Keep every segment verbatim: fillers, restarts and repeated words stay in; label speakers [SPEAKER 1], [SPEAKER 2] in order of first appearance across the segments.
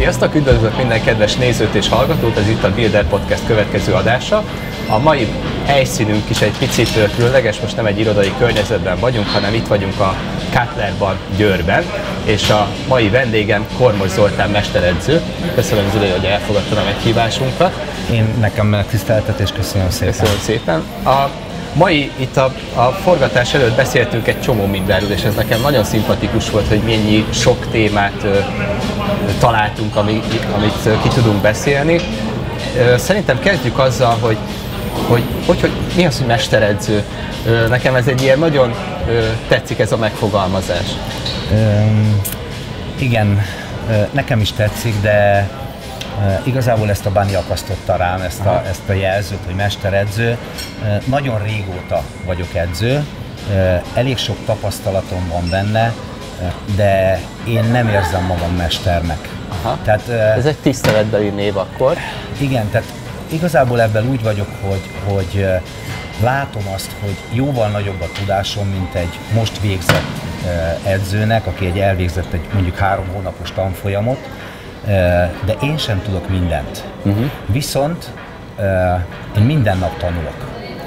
[SPEAKER 1] Sziasztok, üdvözlök minden kedves nézőt és hallgatót, ez itt a Builder Podcast következő adása. A mai helyszínünk is egy picit különleges, most nem egy irodai környezetben vagyunk, hanem itt vagyunk a Cutlerban, Győrben, és a mai vendégem Kormos Zoltán mesteredző. Köszönöm, Zoli, hogy elfogadtad a meghívásunkat.
[SPEAKER 2] Én nekem megtiszteltetés, köszönöm szépen.
[SPEAKER 1] Köszönöm szépen. A mai itt a, a forgatás előtt beszéltünk egy csomó mindenről, és ez nekem nagyon szimpatikus volt, hogy mennyi sok témát ö, találtunk, ami, amit ki tudunk beszélni. Szerintem kezdjük azzal, hogy Hogy, hogy, hogy mi az, hogy mesteredző? Nekem ez egy ilyen nagyon tetszik ez a megfogalmazás.
[SPEAKER 2] Üm, igen, nekem is tetszik, de igazából ezt a Bani akasztotta rám, ezt a, ezt a jelzőt, hogy mesteredző. Nagyon régóta vagyok edző, elég sok tapasztalatom van benne, de én nem érzem magam mesternek.
[SPEAKER 1] Aha. Tehát, ez egy tiszteletbeli név akkor.
[SPEAKER 2] Igen, tehát igazából ebben úgy vagyok, hogy, hogy látom azt, hogy jóval nagyobb a tudásom, mint egy most végzett edzőnek, aki egy elvégzett egy mondjuk három hónapos tanfolyamot, de én sem tudok mindent. Uh-huh. Viszont én minden nap tanulok.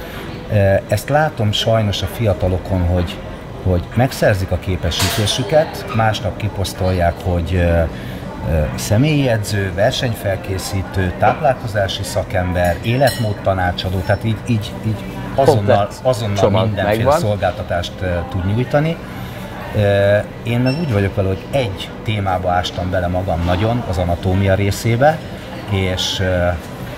[SPEAKER 2] Ezt látom sajnos a fiatalokon, hogy, hogy megszerzik a képesítésüket, másnap kiposztolják, hogy személyi edző, versenyfelkészítő, táplálkozási szakember, életmódtanácsadó, tehát így, így, így azonnal, azonnal mindenféle megvan. Szolgáltatást uh, tud nyújtani. Uh, én meg úgy vagyok vele, hogy egy témába ástam bele magam nagyon, az anatómia részébe, és uh,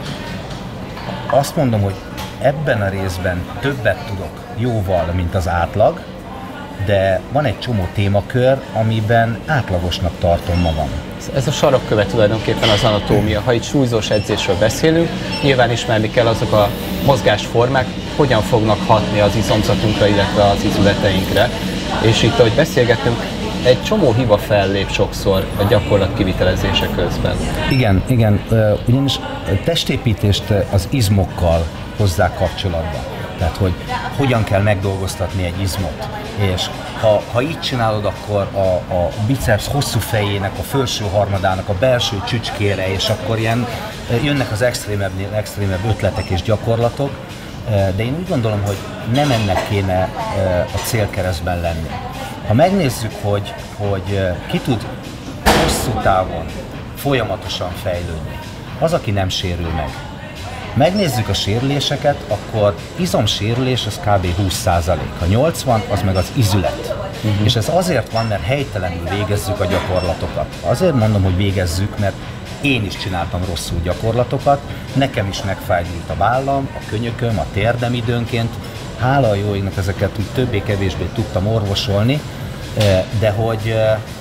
[SPEAKER 2] azt mondom, hogy ebben a részben többet tudok jóval, mint az átlag, de van egy csomó témakör, amiben átlagosnak tartom magam.
[SPEAKER 1] Ez a sarokköve tulajdonképpen az anatómia. Ha itt súlyzós edzésről beszélünk, nyilván ismerni kell azok a mozgásformák, hogyan fognak hatni az izomzatunkra, illetve az izületeinkre. És itt, ahogy beszélgettünk, egy csomó hiba fellép sokszor a gyakorlat kivitelezése közben.
[SPEAKER 2] Igen, igen, ugyanis testépítést az izmokkal hozzák kapcsolatba. Tehát, hogy hogyan kell megdolgoztatni egy izmot. És ha, ha így csinálod, akkor a, a biceps hosszú fejének, a felső harmadának, a belső csücskére, és akkor ilyen jönnek az extrémebb, extrémebb ötletek és gyakorlatok, de én úgy gondolom, hogy nem ennek kéne a célkeresztben lenni. Ha megnézzük, hogy, hogy ki tud hosszú távon folyamatosan fejlődni, az, aki nem sérül meg. Megnézzük a sérüléseket, akkor izomsérülés az kb. húsz százalék, a nyolcvan az meg az izület. Uh-huh. És ez azért van, mert helytelenül végezzük a gyakorlatokat. Azért mondom, hogy végezzük, mert én is csináltam rosszul gyakorlatokat, nekem is megfájdult a vállam, a könyököm, a térdem időnként. Hála a jó égnek ezeket úgy többé-kevésbé tudtam orvosolni, de hogy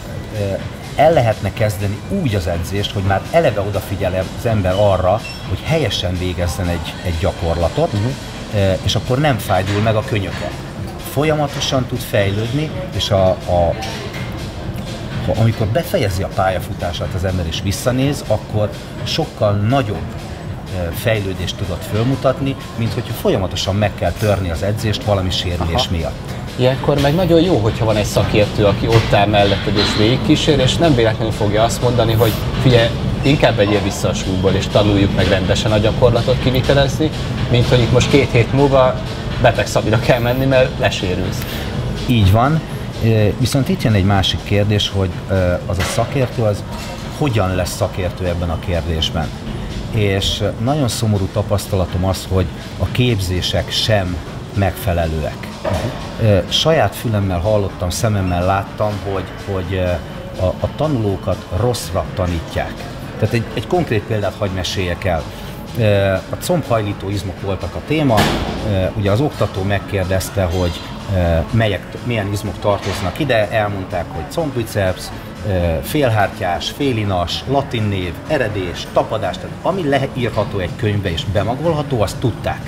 [SPEAKER 2] el lehetne kezdeni úgy az edzést, hogy már eleve odafigyel az ember arra, hogy helyesen végezzen egy, egy gyakorlatot, uh-huh. és akkor nem fájdul meg a könyöke. Folyamatosan tud fejlődni, és a, a, amikor befejezi a pályafutását az ember és visszanéz, akkor sokkal nagyobb fejlődést tudott fölmutatni, mint hogyha folyamatosan meg kell törni az edzést valami sérülés Aha. miatt.
[SPEAKER 1] Ilyenkor meg nagyon jó, hogyha van egy szakértő, aki ott áll melletted és végigkísér, és nem véletlenül fogja azt mondani, hogy figyelj, inkább vegyél vissza a súlyból, és tanuljuk meg rendesen a gyakorlatot kivitelezni, mint hogy itt most két hét múlva betegszabira kell menni, mert lesérülsz.
[SPEAKER 2] Így van, viszont itt jön egy másik kérdés, hogy az a szakértő az hogyan lesz szakértő ebben a kérdésben. És nagyon szomorú tapasztalatom az, hogy a képzések sem megfelelőek. Uh-huh. Saját fülemmel hallottam, szememmel láttam, hogy, hogy a, a tanulókat rosszra tanítják. Tehát egy, egy konkrét példát hadd meséljek el. A combhajlító izmok voltak a téma, ugye az oktató megkérdezte, hogy melyek, milyen izmok tartoznak ide, elmondták, hogy combbiceps, félhártyás, félinas, latin név, eredés, tapadás, tehát ami leírható egy könyvbe és bemagolható, azt tudták.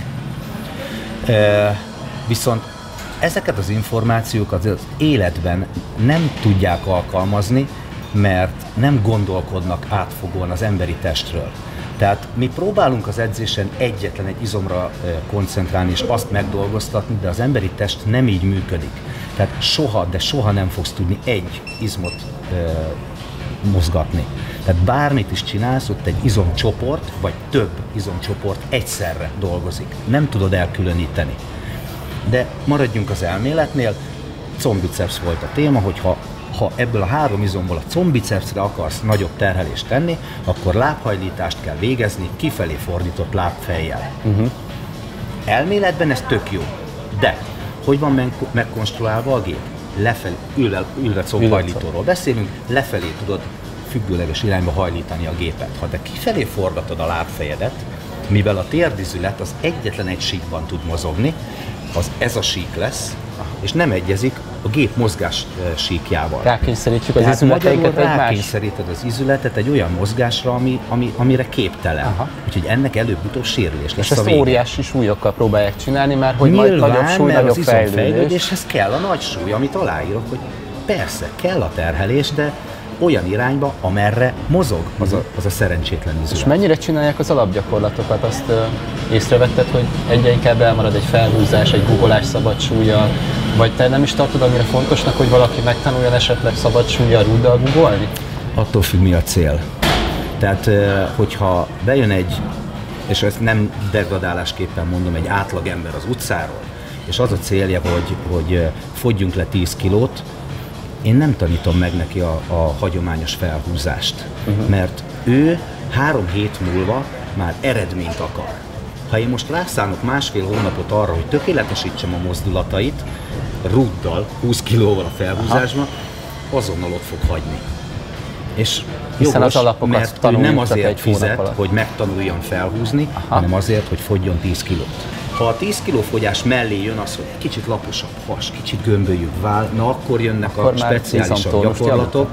[SPEAKER 2] Viszont ezeket az információkat az életben nem tudják alkalmazni, mert nem gondolkodnak átfogóan az emberi testről. Tehát mi próbálunk az edzésen egyetlen egy izomra koncentrálni és azt megdolgoztatni, de az emberi test nem így működik. Tehát soha, de soha nem fogsz tudni egy izmot mozgatni. Tehát bármit is csinálsz, ott egy izomcsoport, vagy több izomcsoport egyszerre dolgozik. Nem tudod elkülöníteni. De maradjunk az elméletnél, combiceps volt a téma, hogyha ha ebből a három izomból a combicepsre akarsz nagyobb terhelést tenni, akkor lábhajlítást kell végezni kifelé fordított lábfejjel. Uh-huh. Elméletben ez tök jó, de hogy van meg- megkonstruálva a gép? Lefelé, ülve, ülve combhajlítóról beszélünk, lefelé tudod függőleges irányba hajlítani a gépet. Ha te kifelé forgatod a lábfejedet, mivel a térdizület az egyetlen egy síkban tud mozogni, az ez a sík lesz, és nem egyezik a gép mozgás síkjával.
[SPEAKER 1] Rákényszerítjük az izületeiket egymás.
[SPEAKER 2] Rákényszeríted az izületet egy olyan mozgásra, ami, ami, amire képtelen. Aha. Úgyhogy ennek előbb-utóbb sérülés lesz.
[SPEAKER 1] És ezt óriási súlyokkal próbálják csinálni, mert hogy majd nagyobb súly, nagyobb fejlődés.
[SPEAKER 2] fejlődéshez kell a nagy súly, amit aláírok, hogy persze kell a terhelés, de olyan irányba, amerre mozog az a, az a szerencsétlen izület.
[SPEAKER 1] És mennyire csinálják az alapgyakorlatokat? Azt ö, észrevetted, hogy egyre inkább elmarad egy felhúzás, egy googolás szabad súllyal, vagy te nem is tartod annyira fontosnak, hogy valaki megtanuljon esetleg szabad súllyal rúddal googolni?
[SPEAKER 2] Attól függ, mi a cél. Tehát, hogyha bejön egy, és ezt nem degradálásképpen mondom, egy átlagember az utcáról, és az a célja, hogy, hogy fogyjunk le tíz kilót, én nem tanítom meg neki a, a hagyományos felhúzást, uh-huh. mert ő három hét múlva már eredményt akar. Ha én most rászánok másfél hónapot arra, hogy tökéletesítsem a mozdulatait, rúddal, húsz kilóval a felhúzásban, azonnal ott fog hagyni. És
[SPEAKER 1] hiszen
[SPEAKER 2] jogos,
[SPEAKER 1] az alapokat
[SPEAKER 2] mert ő nem azért fizet, hogy megtanuljon felhúzni, aha. hanem azért, hogy fogjon tíz kilót. Ha a tíz kiló fogyás mellé jön az, hogy kicsit laposabb has, kicsit gömbölyűbb vál, na akkor jönnek akkor a speciálisabb gyakorlatok,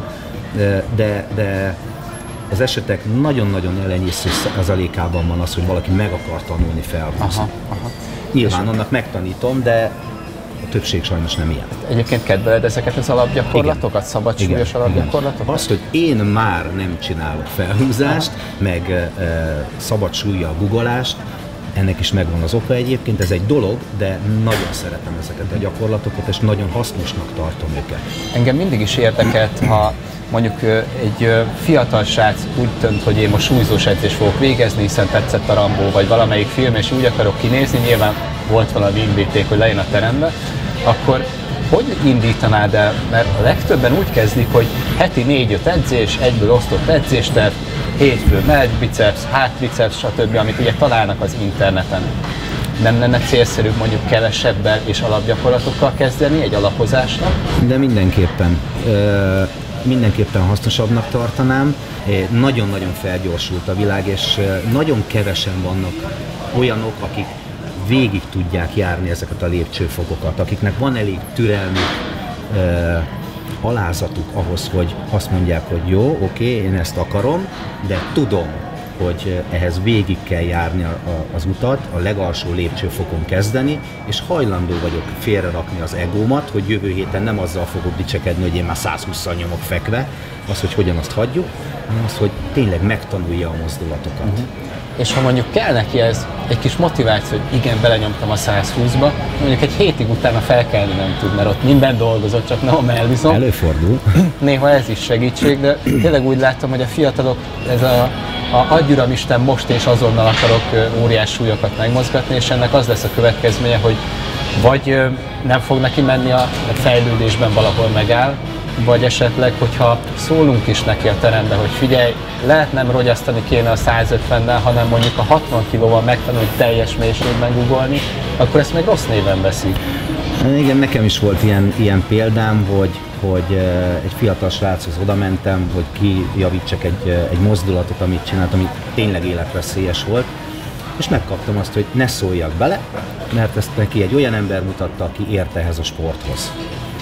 [SPEAKER 2] de, de az esetek nagyon-nagyon elenyésző százalékában van az, hogy valaki meg akar tanulni felhúzni. Aha, aha. Nyilván annak megtanítom, de a többség sajnos nem ilyen.
[SPEAKER 1] Egyébként kedveled ezeket az alapgyakorlatokat, szabadsúlyos alapgyakorlatokat?
[SPEAKER 2] Azt, hogy én már nem csinálok felhúzást, aha. meg e, szabadsúllyal guggolást, ennek is megvan az oka egyébként, ez egy dolog, de nagyon szeretem ezeket a gyakorlatokat, és nagyon hasznosnak tartom őket.
[SPEAKER 1] Engem mindig is érdekelt, ha mondjuk egy fiatal srác úgy dönt, hogy én most súlyzós edzést fogok végezni, hiszen tetszett a Rambó, vagy valamelyik film, és úgy akarok kinézni, nyilván volt valami indíték, hogy lejön a terembe, akkor hogy indítanád el? Mert a legtöbben úgy kezdik, hogy heti négy-öt edzés, egyből osztott edzésterv, hétfő megy, biceps, hátbiceps, stb., amit ugye találnak az interneten. Nem lenne célszerűbb mondjuk kevesebbel és alapgyakorlatokkal kezdeni egy alapozásnak?
[SPEAKER 2] De mindenképpen. Ö, mindenképpen hasznosabbnak tartanám. Nagyon-nagyon felgyorsult a világ, és nagyon kevesen vannak olyanok, akik végig tudják járni ezeket a lépcsőfokokat, akiknek van elég türelmük, ö, alázatuk ahhoz, hogy azt mondják, hogy jó, oké, én ezt akarom, de tudom, hogy ehhez végig kell járni a, a, az utat, a legalsó lépcsőfokon kezdeni, és hajlandó vagyok félrerakni az egómat, hogy jövő héten nem azzal fogok dicsekedni, hogy én már százhússzal nyomok fekve, az, hogy hogyan azt hagyjuk, hanem az, hogy tényleg megtanulja a mozdulatokat. Uh-huh.
[SPEAKER 1] És ha mondjuk kell neki ez egy kis motiváció, hogy igen, belenyomtam a százhúszba, mondjuk egy hétig utána felkelni nem tud, mert ott minden dolgozott, csak nem a mellizom.
[SPEAKER 2] Előfordul.
[SPEAKER 1] Néha ez is segítség, de tényleg úgy látom, hogy a fiatalok, ez a, a adj uram Isten, most és azonnal akarok óriás súlyokat megmozgatni, és ennek az lesz a következménye, hogy vagy nem fog neki menni a fejlődésben, valahol megáll, vagy esetleg, hogyha szólunk is neki a terembe, hogy figyelj, lehet nem rogyasztani kéne a százötvennel, hanem mondjuk a hatvan kilóval megtanulni teljes mélységben googolni, akkor ezt meg rossz néven veszik.
[SPEAKER 2] Igen, nekem is volt ilyen, ilyen példám, hogy, hogy egy fiatal sráchoz oda mentem, hogy kijavítsak egy, egy mozdulatot, amit csinált, ami tényleg életveszélyes volt, és megkaptam azt, hogy ne szóljak bele, mert ezt neki egy olyan ember mutatta, aki ért ehhez a sporthoz.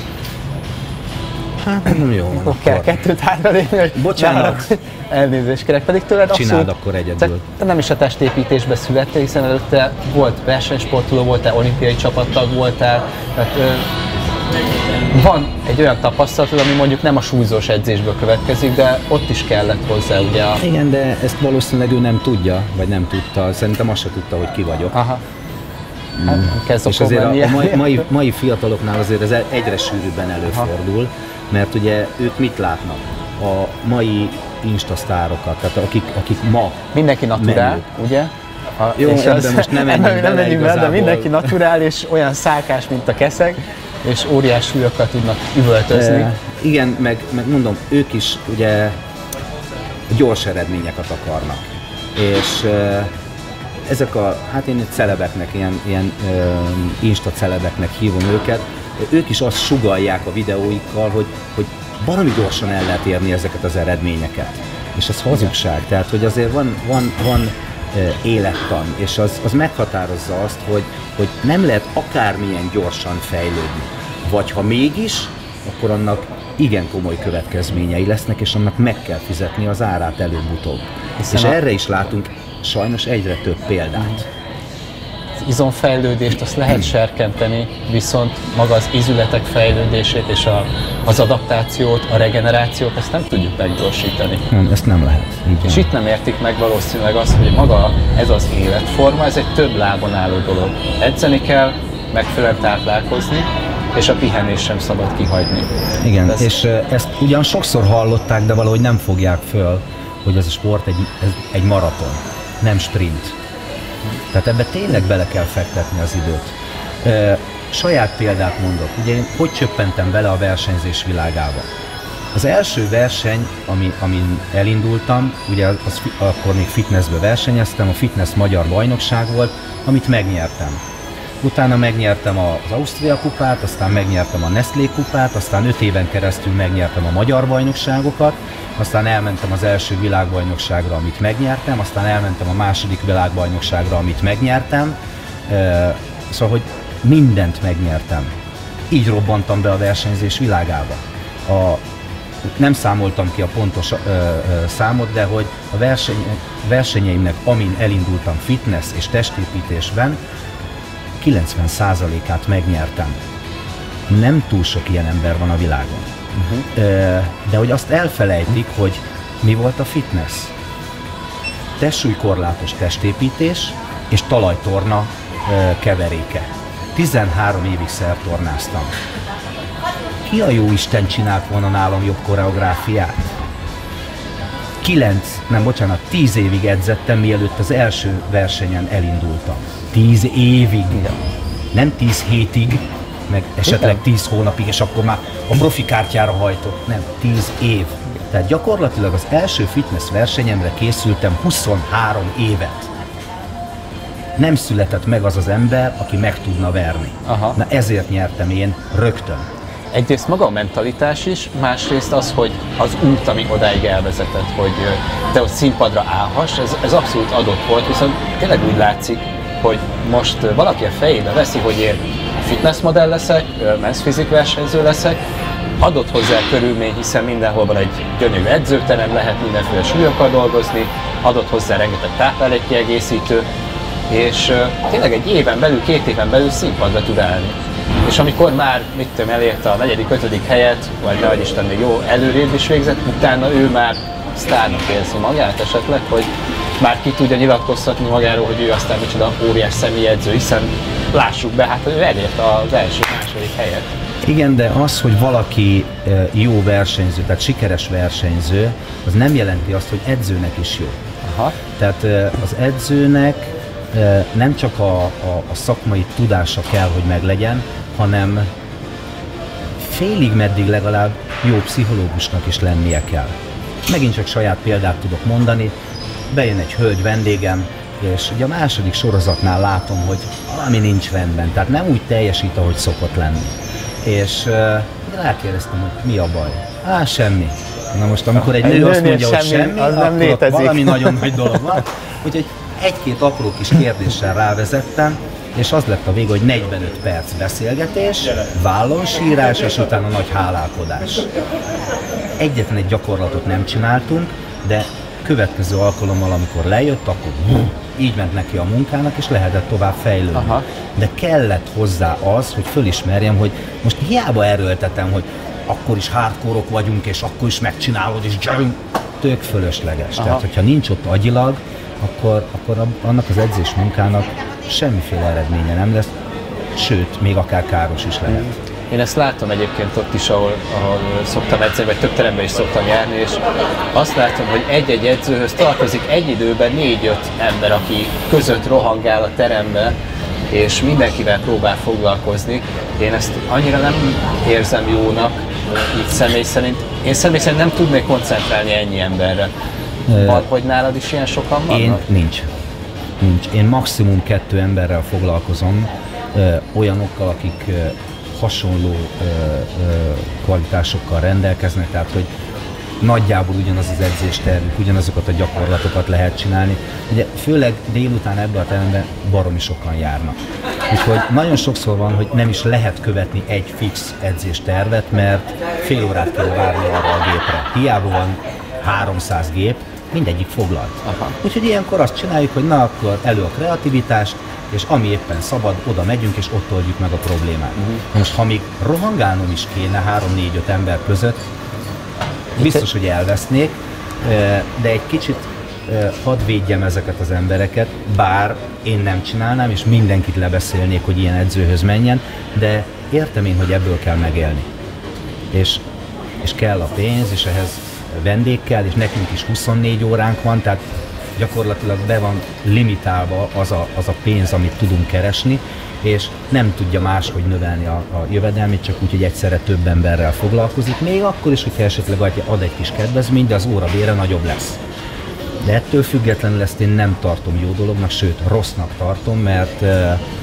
[SPEAKER 2] Hát nem jó van.
[SPEAKER 1] Akkor kell kettőt hátralépni, hogy
[SPEAKER 2] bocsánat.
[SPEAKER 1] Elnézést kérek, pedig tőled abszolút.
[SPEAKER 2] Csináld akkor egyedül.
[SPEAKER 1] Te nem is a testépítésbe születtél, hiszen előtte volt versenysportoló, voltál, olimpiai csapattag voltál. Tehát, ö, van egy olyan tapasztalatod, ami mondjuk nem a súlyzós edzésből következik, de ott is kellett hozzá ugye a...
[SPEAKER 2] Igen, de ezt valószínűleg ő nem tudja, vagy nem tudta. Szerintem azt se tudta, hogy ki vagyok.
[SPEAKER 1] Aha. Hát, kezd
[SPEAKER 2] és azért a, a mai, mai, mai fiataloknál azért ez egyre sűrűbben előfordul, aha. mert ugye ők mit látnak? a mai instasztárokat, tehát akik, akik ma
[SPEAKER 1] mindenki naturál, ugye?
[SPEAKER 2] A, jó, és ebben az, most nem menjünk
[SPEAKER 1] nem
[SPEAKER 2] bele,
[SPEAKER 1] bele, de mindenki naturál, és olyan szálkás, mint a keszeg, és óriás súlyokkal tudnak üvöltözni.
[SPEAKER 2] E, igen, meg, meg mondom, ők is ugye gyors eredményeket akarnak. És e, ezek a, hát én celebeknek, ilyen, ilyen e, insta celebeknek hívom őket, ők is azt sugallják a videóikkal, hogy, hogy baromi gyorsan el lehet érni ezeket az eredményeket. És ez hazugság, tehát hogy azért van, van, van élettan, és az, az meghatározza azt, hogy, hogy nem lehet akármilyen gyorsan fejlődni. Vagy ha mégis, akkor annak igen komoly következményei lesznek, és annak meg kell fizetni az árát előbb-utóbb. És a... erre is látunk sajnos egyre több példát.
[SPEAKER 1] Az izomfejlődést azt lehet serkenteni, viszont maga az izületek fejlődését és a, az adaptációt, a regenerációt, ezt nem tudjuk meggyorsítani.
[SPEAKER 2] Nem, ezt nem lehet. Igen.
[SPEAKER 1] És itt nem értik meg valószínűleg azt, hogy maga ez az életforma, ez egy több lábon álló dolog. Edzeni kell, megfelelően táplálkozni, és a pihenés sem szabad kihagyni.
[SPEAKER 2] Igen, ez... és ezt ugyan sokszor hallották, de valahogy nem fogják föl, hogy ez a sport egy, ez egy maraton, nem sprint. Tehát ebbe tényleg bele kell fektetni az időt. E, saját példát mondok, ugye én hogy csöppentem bele a versenyzés világába. Az első verseny, ami, amin elindultam, ugye az, akkor még fitnessbe versenyeztem, a fitness magyar bajnokság volt, amit megnyertem. Utána megnyertem az Ausztria kupát, aztán megnyertem a Nestlé kupát, aztán öt éven keresztül megnyertem a magyar bajnokságokat, aztán elmentem az első világbajnokságra, amit megnyertem, aztán elmentem a második világbajnokságra, amit megnyertem. Szóval, hogy mindent megnyertem. Így robbantam be a versenyzés világába. A, nem számoltam ki a pontos ö, ö, számot, de hogy a verseny, versenyeimnek, amin elindultam fitness és testépítésben, kilencven százalékát megnyertem. Nem túl sok ilyen ember van a világon. Uh-huh. De hogy azt elfelejtik, hogy mi volt a fitness? Testsúlykorlátos testépítés és talajtorna keveréke. tizenhárom évig szertornáztam. Ki a jó Isten csinált volna nálam jobb koreográfiát? Kilenc, nem bocsánat, tíz évig edzettem, mielőtt az első versenyen elindultam. Tíz évig, nem tíz hétig, meg esetleg tíz hónapig, és akkor már a profi kártyára hajtott. Nem, tíz év. Tehát gyakorlatilag az első fitness versenyemre készültem huszonhárom évet. Nem született meg az az ember, aki meg tudna verni. Aha. Na ezért nyertem én rögtön.
[SPEAKER 1] Egyrészt maga a mentalitás is, másrészt az, hogy az út, ami odáig elvezetett, hogy te ott színpadra állhass, ez, ez abszolút adott volt, viszont tényleg úgy látszik, hogy most valaki a fejébe veszi, hogy én fitness modell leszek, men's physique versenyző leszek, adott hozzá körülmény, hiszen mindenhol van egy gyönyörű edzőterem, lehet mindenféle súlyokkal dolgozni, adott hozzá rengeteg táplálékkiegészítő, és tényleg egy éven belül, két éven belül színpadra tud állni. És amikor már, mit tudom, elérte a negyedik, ötödik helyet, vagy nehogy Isten még jó előrébb is végzett, utána ő már sztárnak érzi magát esetleg, hogy már ki tudja nyilatkoztatni magáról, hogy ő aztán micsoda óriás személyedző, hiszen lássuk be, hát ő elért az első, második helyet.
[SPEAKER 2] Igen, de az, hogy valaki jó versenyző, tehát sikeres versenyző, az nem jelenti azt, hogy edzőnek is jó. Aha. Tehát az edzőnek nem csak a, a, a szakmai tudása kell, hogy meglegyen, hanem félig meddig legalább jó pszichológusnak is lennie kell. Megint csak saját példát tudok mondani, bejön egy hölgy vendégem, és ugye a második sorozatnál látom, hogy valami nincs rendben, tehát nem úgy teljesít, ahogy szokott lenni. És uh, rákérdeztem, hogy mi a baj? Á, semmi. Na most, amikor egy nő azt mondja, hogy semmi,
[SPEAKER 1] az nem
[SPEAKER 2] akkor valami nagyon nagy dolog van. Úgyhogy egy-két apró kis kérdéssel rávezettem, és az lett a vége, hogy negyvenöt perc beszélgetés, vállonsírás, és utána nagy hálálkodás. Egyetlen egy gyakorlatot nem csináltunk, de következő alkalommal, amikor lejött, akkor így ment neki a munkának, és lehetett tovább fejlődni. Aha. De kellett hozzá az, hogy fölismerjem, hogy most hiába erőltetem, hogy akkor is hardcore-ok vagyunk, és akkor is megcsinálod, és gyerünk, tök fölösleges. Aha. Tehát, hogyha nincs ott agyilag, akkor, akkor annak az edzés munkának semmiféle eredménye nem lesz, sőt, még akár káros is lehet.
[SPEAKER 1] Én ezt látom egyébként ott is, ahol, ahol szoktam edzeni, vagy több teremben is szoktam járni, és azt látom, hogy egy-egy edzőhöz tartozik egy időben négy-öt ember, aki között rohangál a terembe, és mindenkivel próbál foglalkozni. Én ezt annyira nem érzem jónak, így személy szerint. Én személy szerint nem tudnék koncentrálni ennyi emberre. Van, hogy nálad is ilyen sokan vannak?
[SPEAKER 2] Én nincs. nincs. Én maximum kettő emberrel foglalkozom, ö, olyanokkal, akik ö, hasonló ö, ö, kvalitásokkal rendelkeznek, tehát hogy nagyjából ugyanaz az edzéstervük, ugyanazokat a gyakorlatokat lehet csinálni. Ugye főleg délután ebben a teremben baromi sokan járnak. Úgyhogy nagyon sokszor van, hogy nem is lehet követni egy fix edzéstervet, mert fél órát kell várni arra a gépre. Hiába van háromszáz gép, mindegyik foglalt. Aha. Úgyhogy ilyenkor azt csináljuk, hogy na akkor elő a kreativitást, és ami éppen szabad, oda megyünk, és ott oldjuk meg a problémát. Uh-huh. Most, ha még rohangálnom is kéne három-négy-öt ember között, biztos, hogy elvesznék, de egy kicsit hadd védjem ezeket az embereket, bár én nem csinálnám, és mindenkit lebeszélnék, hogy ilyen edzőhöz menjen, de értem én, hogy ebből kell megélni. És, és kell a pénz, és ehhez vendég kell, és nekünk is huszonnégy óránk van, tehát gyakorlatilag be van limitálva az a, az a pénz, amit tudunk keresni, és nem tudja máshogy növelni a, a jövedelmét, csak úgy, hogy egyszerre több emberrel foglalkozik, még akkor is, hogyha esetleg ad egy kis kedvezményt, de az órabére nagyobb lesz. De ettől függetlenül ezt én nem tartom jó dolognak, sőt rossznak tartom, mert e,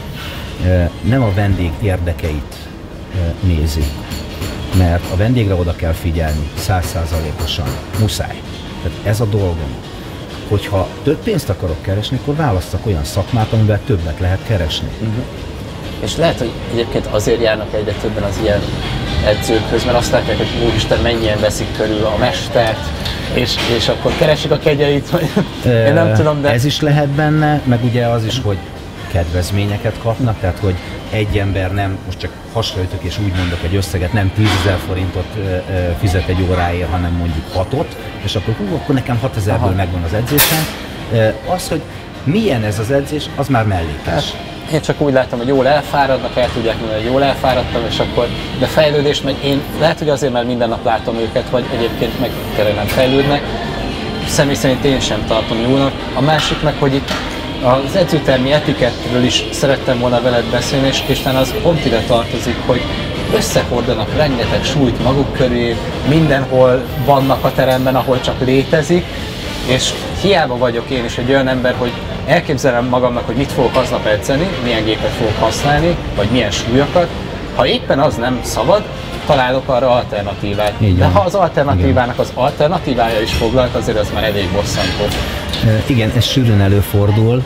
[SPEAKER 2] e, nem a vendég érdekeit e, nézi, mert a vendégre oda kell figyelni százszázalékosan, muszáj. Tehát ez a dolgom. Hogyha több pénzt akarok keresni, akkor válasszak olyan szakmát, amiben többet lehet keresni.
[SPEAKER 1] Uh-huh. És lehet, hogy egyébként azért járnak egyre többen az ilyen edzőkhöz, mert azt látják, hogy úristen, mennyien veszik körül a mestert, és, és akkor keresik a kegyeit, vagy én nem tudom, de...
[SPEAKER 2] Ez is lehet benne, meg ugye az is, hogy kedvezményeket kapnak, tehát hogy egy ember nem, most csak hasonlítok és úgy mondok egy összeget, nem tízezer forintot ö, ö, fizet egy óráért, hanem mondjuk hatot, és akkor hú, akkor nekem hatezerből megvan az edzésem. Az, hogy milyen ez az edzés, az már mellékes. Hát,
[SPEAKER 1] én csak úgy láttam, hogy jól elfáradnak, el tudják mondani, hogy jól elfáradtam, és akkor, de fejlődés meg én lehet, hogy azért, mert minden nap látom őket, vagy egyébként meg tényleg nem fejlődnek. Személy szerint én sem tartom jónak. A másik meg, hogy itt az edzőtermi etikettről is szerettem volna veled beszélni, és Isten az pont ide tartozik, hogy összehordanak rengeteg súlyt maguk köré, mindenhol vannak a teremben, ahol csak létezik, és hiába vagyok én is egy olyan ember, hogy elképzelem magamnak, hogy mit fogok aznap edzeni, milyen gépet fogok használni, vagy milyen súlyokat. Ha éppen az nem szabad, találok arra alternatívát. De ha az alternatívának az alternatívája is foglalt, azért az már elég bosszantó.
[SPEAKER 2] Igen, ez sűrűn előfordul.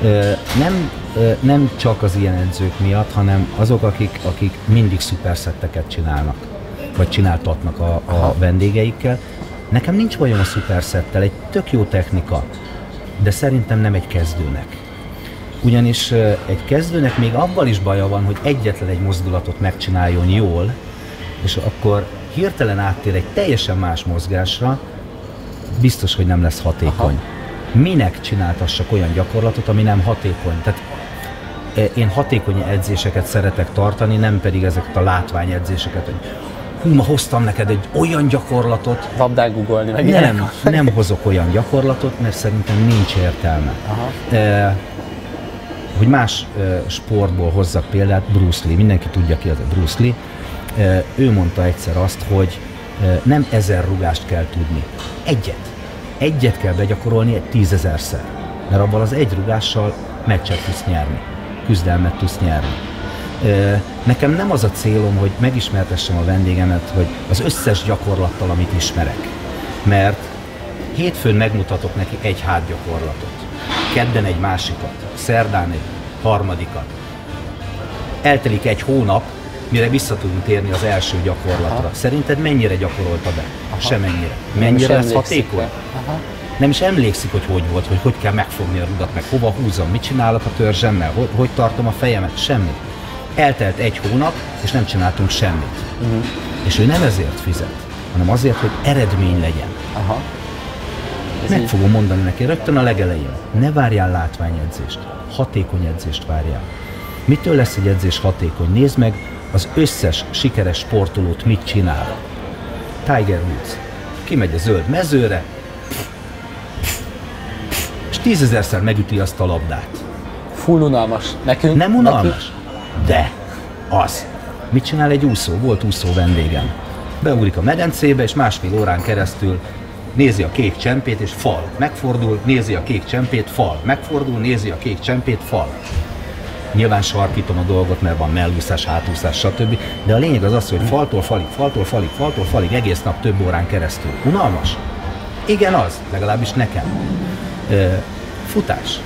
[SPEAKER 2] Nem, nem csak az ilyen edzők miatt, hanem azok, akik, akik mindig szuperszetteket csinálnak, vagy csináltatnak a, a vendégeikkel. Nekem nincs bajom a szuperszettel, egy tök jó technika, de szerintem nem egy kezdőnek. Ugyanis egy kezdőnek még avval is baja van, hogy egyetlen egy mozdulatot megcsináljon jól, és akkor hirtelen áttér egy teljesen más mozgásra, biztos, hogy nem lesz hatékony. Aha. Minek csináltassak olyan gyakorlatot, ami nem hatékony? Tehát én hatékony edzéseket szeretek tartani, nem pedig ezeket a látványedzéseket, hogy hú, ma hoztam neked egy olyan gyakorlatot.
[SPEAKER 1] Labdát googolni meg.
[SPEAKER 2] Nem, nem hozok olyan gyakorlatot, mert szerintem nincs értelme. Aha. E, hogy más e, sportból hozzak példát, Bruce Lee, mindenki tudja ki az a Bruce Lee. E, ő mondta egyszer azt, hogy e, nem ezer rugást kell tudni, egyet. Egyet kell begyakorolni egy tízezerszer, mert abban az egy rugással meccset tudsz nyerni, küzdelmet tudsz nyerni. Nekem nem az a célom, hogy megismertessem a vendégemet, hogy az összes gyakorlattal, amit ismerek. Mert hétfőn megmutatok neki egy hátgyakorlatot, kedden egy másikat, szerdán egy harmadikat. Eltelik egy hónap, mire vissza tudunk térni az első gyakorlatra. Aha. Szerinted mennyire gyakorolta be? Aha. Semennyire. Mennyire lesz hatékony? Aha. Nem is emlékszik, hogy hogy volt, hogy hogy kell megfogni a rudat, meg hova húzom, mit csinálok a törzsemmel, hogy, hogy tartom a fejemet, semmi. Eltelt egy hónap, és nem csináltunk semmit. Uh-huh. És ő nem ezért fizet, hanem azért, hogy eredmény legyen. Aha. Meg fogom mondani neki rögtön a legelején, ne várjál látványedzést, hatékony edzést várjál. Mitől lesz egy edzés hatékony? Nézd meg az összes sikeres sportolót mit csinál? Tiger Woods kimegy a zöld mezőre, és tízezerszer megüti azt a labdát.
[SPEAKER 1] Full unalmas. Nekünk?
[SPEAKER 2] Nem unalmas?
[SPEAKER 1] Nekünk?
[SPEAKER 2] De az. Mit csinál egy úszó? Volt úszó vendégem. Beugrik a medencébe, és másfél órán keresztül nézi a kék csempét, és fal. Megfordul, nézi a kék csempét, fal. Megfordul, nézi a kék csempét, fal. Nyilván sarkítom a dolgot, mert van mellúszás, hátúszás, stb. De a lényeg az az, hogy faltól falig, faltól falig, faltól falig, egész nap több órán keresztül. Unalmas? Igen, az. Legalábbis nekem. Futás.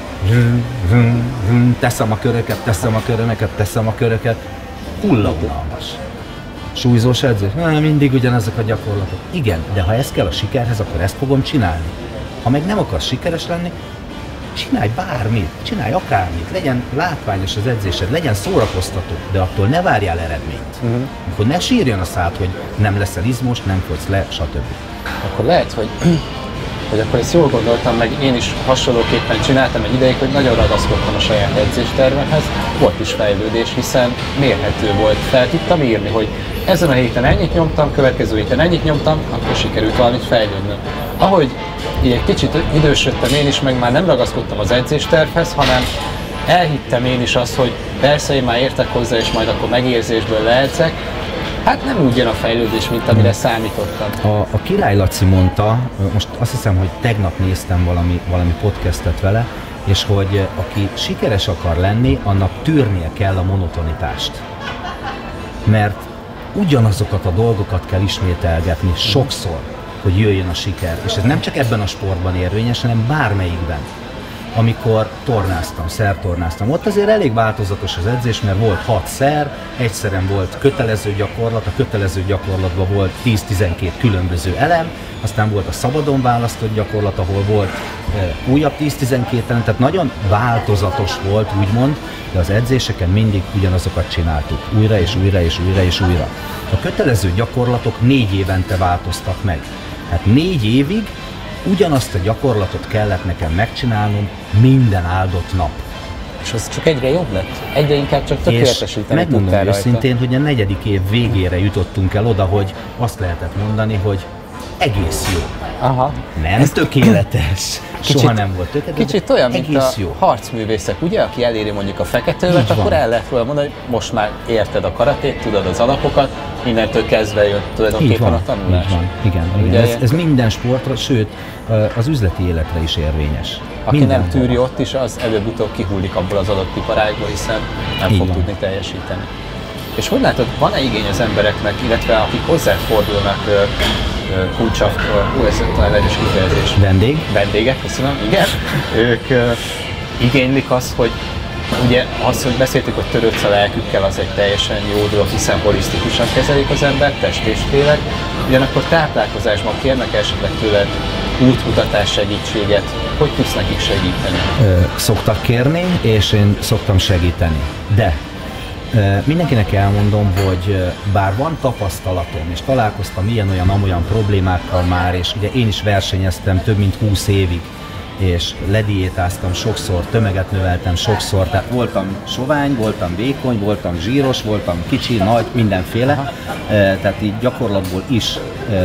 [SPEAKER 2] Teszem a köröket, teszem a köröket, teszem a köröket. Hullaunalmas. Súlyzós edzés? Mindig ugyanazok a gyakorlatok. Igen, de ha ez kell a sikerhez, akkor ezt fogom csinálni. Ha meg nem akarsz sikeres lenni, csinálj bármit, csinálj akármit, legyen látványos az edzésed, legyen szórakoztató, de attól ne várjál eredményt. Uh-huh. Akkor ne sírjon a szád, hogy nem leszel izmos, nem fogsz le, stb.
[SPEAKER 1] Akkor lehet, hogy, hogy akkor ezt jól gondoltam, meg én is hasonlóképpen csináltam egy ideig, hogy nagyon ragaszkodtam a saját edzéstervemhez, volt is fejlődés, hiszen mérhető volt, fel tudtam írni, hogy ezen a héten ennyit nyomtam, következő héten ennyit nyomtam, akkor sikerült valamit fejlődnöm. Ahogy így egy kicsit idősödtem én is, meg már nem ragaszkodtam az edzéstervhez, hanem elhittem én is azt, hogy persze én már értek hozzá, és majd akkor megérzésből leedzek. Hát nem úgy jön a fejlődés, mint amire számítottam.
[SPEAKER 2] A, a Király Laci mondta, most azt hiszem, hogy tegnap néztem valami, valami podcastet vele, és hogy aki sikeres akar lenni, annak tűrnie kell a monotonitást. Mert ugyanazokat a dolgokat kell ismételgetni sokszor, hogy jöjjön a siker. És ez nem csak ebben a sportban érvényes, hanem bármelyikben. Amikor tornáztam, szertornáztam, ott azért elég változatos az edzés, mert volt hat szer, egyszerűen volt kötelező gyakorlat, a kötelező gyakorlatban volt tíz-tizenkét különböző elem, aztán volt a szabadon választott gyakorlat, ahol volt e, újabb tíz-tizenkét elem, tehát nagyon változatos volt, úgymond, de az edzéseken mindig ugyanazokat csináltuk, újra és újra és újra és újra. A kötelező gyakorlatok négy évente változtak meg. Hát négy évig ugyanazt a gyakorlatot kellett nekem megcsinálnom minden áldott nap.
[SPEAKER 1] És az csak egyre jobb lett? Egyre inkább csak tökéletesíteni tudtál rajta?
[SPEAKER 2] Megmondom őszintén, hogy a negyedik év végére jutottunk el oda, hogy azt lehetett mondani, hogy egész jó.
[SPEAKER 1] Aha.
[SPEAKER 2] Nem ez tökéletes. Kicsit, soha nem volt tökéletes.
[SPEAKER 1] Kicsit olyan, mint a jó. harcművészek, ugye? Aki eléri mondjuk a feketővet, akkor el lehet róla mondani, hogy most már érted a karatét, tudod az alapokat, innentől kezdve jön tulajdonképpen a tanulás.
[SPEAKER 2] Így van. Igen, igen. Ez, ez minden sportra, sőt az üzleti életre is érvényes.
[SPEAKER 1] Aki
[SPEAKER 2] minden
[SPEAKER 1] nem tűri ott is, az előbb-utóbb kihullik abból az adott iparágból, hiszen nem
[SPEAKER 2] így
[SPEAKER 1] fog
[SPEAKER 2] van.
[SPEAKER 1] tudni teljesíteni. És hogy látod, van-e igény az embereknek, illetve akik hozzáfordulnak kulcsa, hú, ez talán egyes kifejezés.
[SPEAKER 2] Vendég?
[SPEAKER 1] Vendégek, köszönöm, igen. Ők uh, igénylik azt, hogy ugye az, hogy beszéltük, hogy törődsz a lelkükkel, az egy teljesen jó dolog, hiszen holisztikusan kezelik az embert, test és lélek. Ugyanakkor táplálkozásban kérnek esetleg tőled útmutatás, segítséget, hogy tudsz nekik segíteni?
[SPEAKER 2] Ö, szoktak kérni, és én szoktam segíteni. De mindenkinek elmondom, hogy bár van tapasztalatom, és találkoztam ilyen-olyan-amolyan problémákkal már, és ugye én is versenyeztem több mint húsz évig, és lediétáztam sokszor, tömeget növeltem sokszor, tehát voltam sovány, voltam vékony, voltam zsíros, voltam kicsi, nagy, mindenféle, Aha. tehát így gyakorlatból is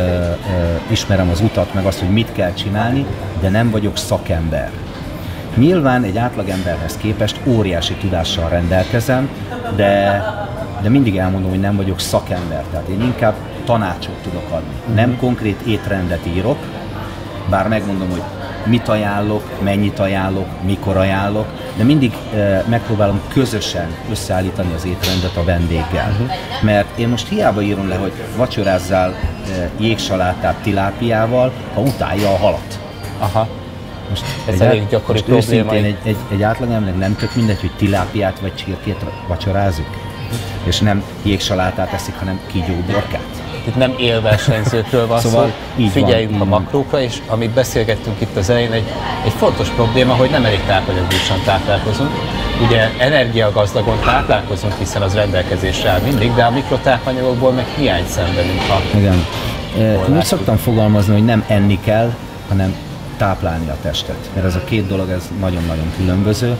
[SPEAKER 2] ismerem az utat, meg azt, hogy mit kell csinálni, de nem vagyok szakember. Nyilván egy átlagemberhez képest óriási tudással rendelkezem, de, de mindig elmondom, hogy nem vagyok szakember, tehát én inkább tanácsot tudok adni. Nem konkrét étrendet írok, bár megmondom, hogy mit ajánlok, mennyit ajánlok, mikor ajánlok, de mindig e, megpróbálom közösen összeállítani az étrendet a vendéggel. Mert én most hiába írom le, hogy vacsorázzál e, jégsalátát tilápiával, ha utálja a halat.
[SPEAKER 1] Aha.
[SPEAKER 2] Most
[SPEAKER 1] ez
[SPEAKER 2] egy
[SPEAKER 1] elég gyakori probléma.
[SPEAKER 2] Őszintén egy, egy, egy átlagembernek nem tök mindegy, hogy tilápiát vagy csirkét vacsorázik, és nem jégsalátát eszik, hanem kígyóborkát.
[SPEAKER 1] Itt nem élversenyzőkről van
[SPEAKER 2] szóval
[SPEAKER 1] szó, figyeljünk
[SPEAKER 2] van,
[SPEAKER 1] a makrókra, és amit beszélgettünk itt az elején, egy, egy fontos probléma, hogy nem elég tápanyagdúsan táplálkozunk. Ugye energiagazdagon táplálkozunk, hiszen az rendelkezésre áll mindig, de a mikrotápanyagokból meg hiányt szenvedünk. Ha
[SPEAKER 2] igen. Én úgy szoktam fogalmazni, hogy nem enni kell, hanem táplálni a testet, mert ez a két dolog ez nagyon-nagyon különböző.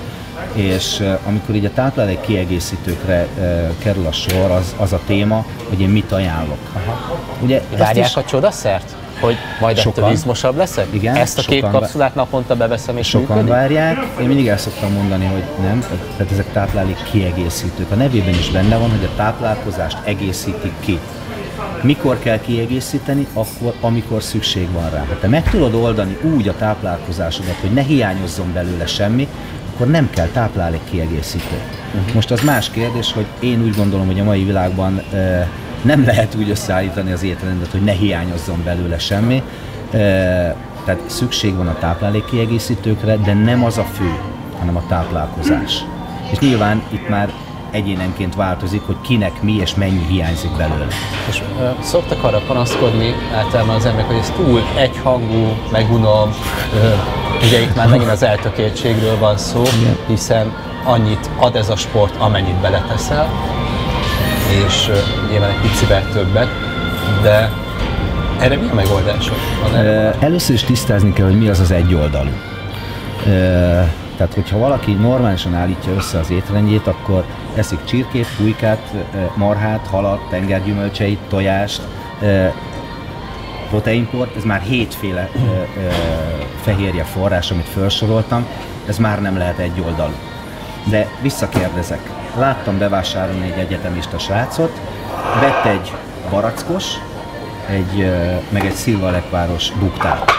[SPEAKER 2] És amikor így a táplálék kiegészítőkre kerül a sor, az, az a téma, hogy én mit ajánlok.
[SPEAKER 1] Aha.
[SPEAKER 2] Ugye,
[SPEAKER 1] várják is a csodaszert? Hogy majd
[SPEAKER 2] sokan,
[SPEAKER 1] ettől izmosabb leszek?
[SPEAKER 2] Igen,
[SPEAKER 1] ezt a két kapszulát naponta beveszem és
[SPEAKER 2] sokan
[SPEAKER 1] működik?
[SPEAKER 2] várják. Én mindig el szoktam mondani, hogy nem, tehát ezek táplálék kiegészítők. A nevében is benne van, hogy a táplálkozást egészítik ki. Mikor kell kiegészíteni? Akkor, amikor szükség van rá. Ha te meg tudod oldani úgy a táplálkozásodat, hogy ne hiányozzon belőle semmi, akkor nem kell táplálék kiegészítő. Uh-huh. Most az más kérdés, hogy én úgy gondolom, hogy a mai világban e, nem lehet úgy összeállítani az étrendet, hogy ne hiányozzon belőle semmi. E, tehát szükség van a táplálék kiegészítőkre, de nem az a fő, hanem a táplálkozás. És nyilván itt már egyénenként változik, hogy kinek mi és mennyi hiányzik belőle.
[SPEAKER 1] És ö, szoktak arra panaszkodni általában az emberek, hogy ez túl egyhangú, megunom, ö, ugye itt már megint az eltökéltségről van szó, hiszen annyit ad ez a sport, amennyit beleteszel, és ö, nyilván egy picivel többet, de erre mi a megoldások?
[SPEAKER 2] Először is tisztázni kell, hogy mi az az egyoldalú. Tehát, hogyha valaki normálisan állítja össze az étrendjét, akkor eszik csirkét, pulykát, marhát, halat, tengergyümölcseit, tojást, proteinport, ez már hétféle fehérje forrás, amit felsoroltam, ez már nem lehet egyoldalú. De visszakérdezek, láttam bevásárolni egy egyetemista srácot, vett egy barackos, egy, meg egy szilvalekváros buktát.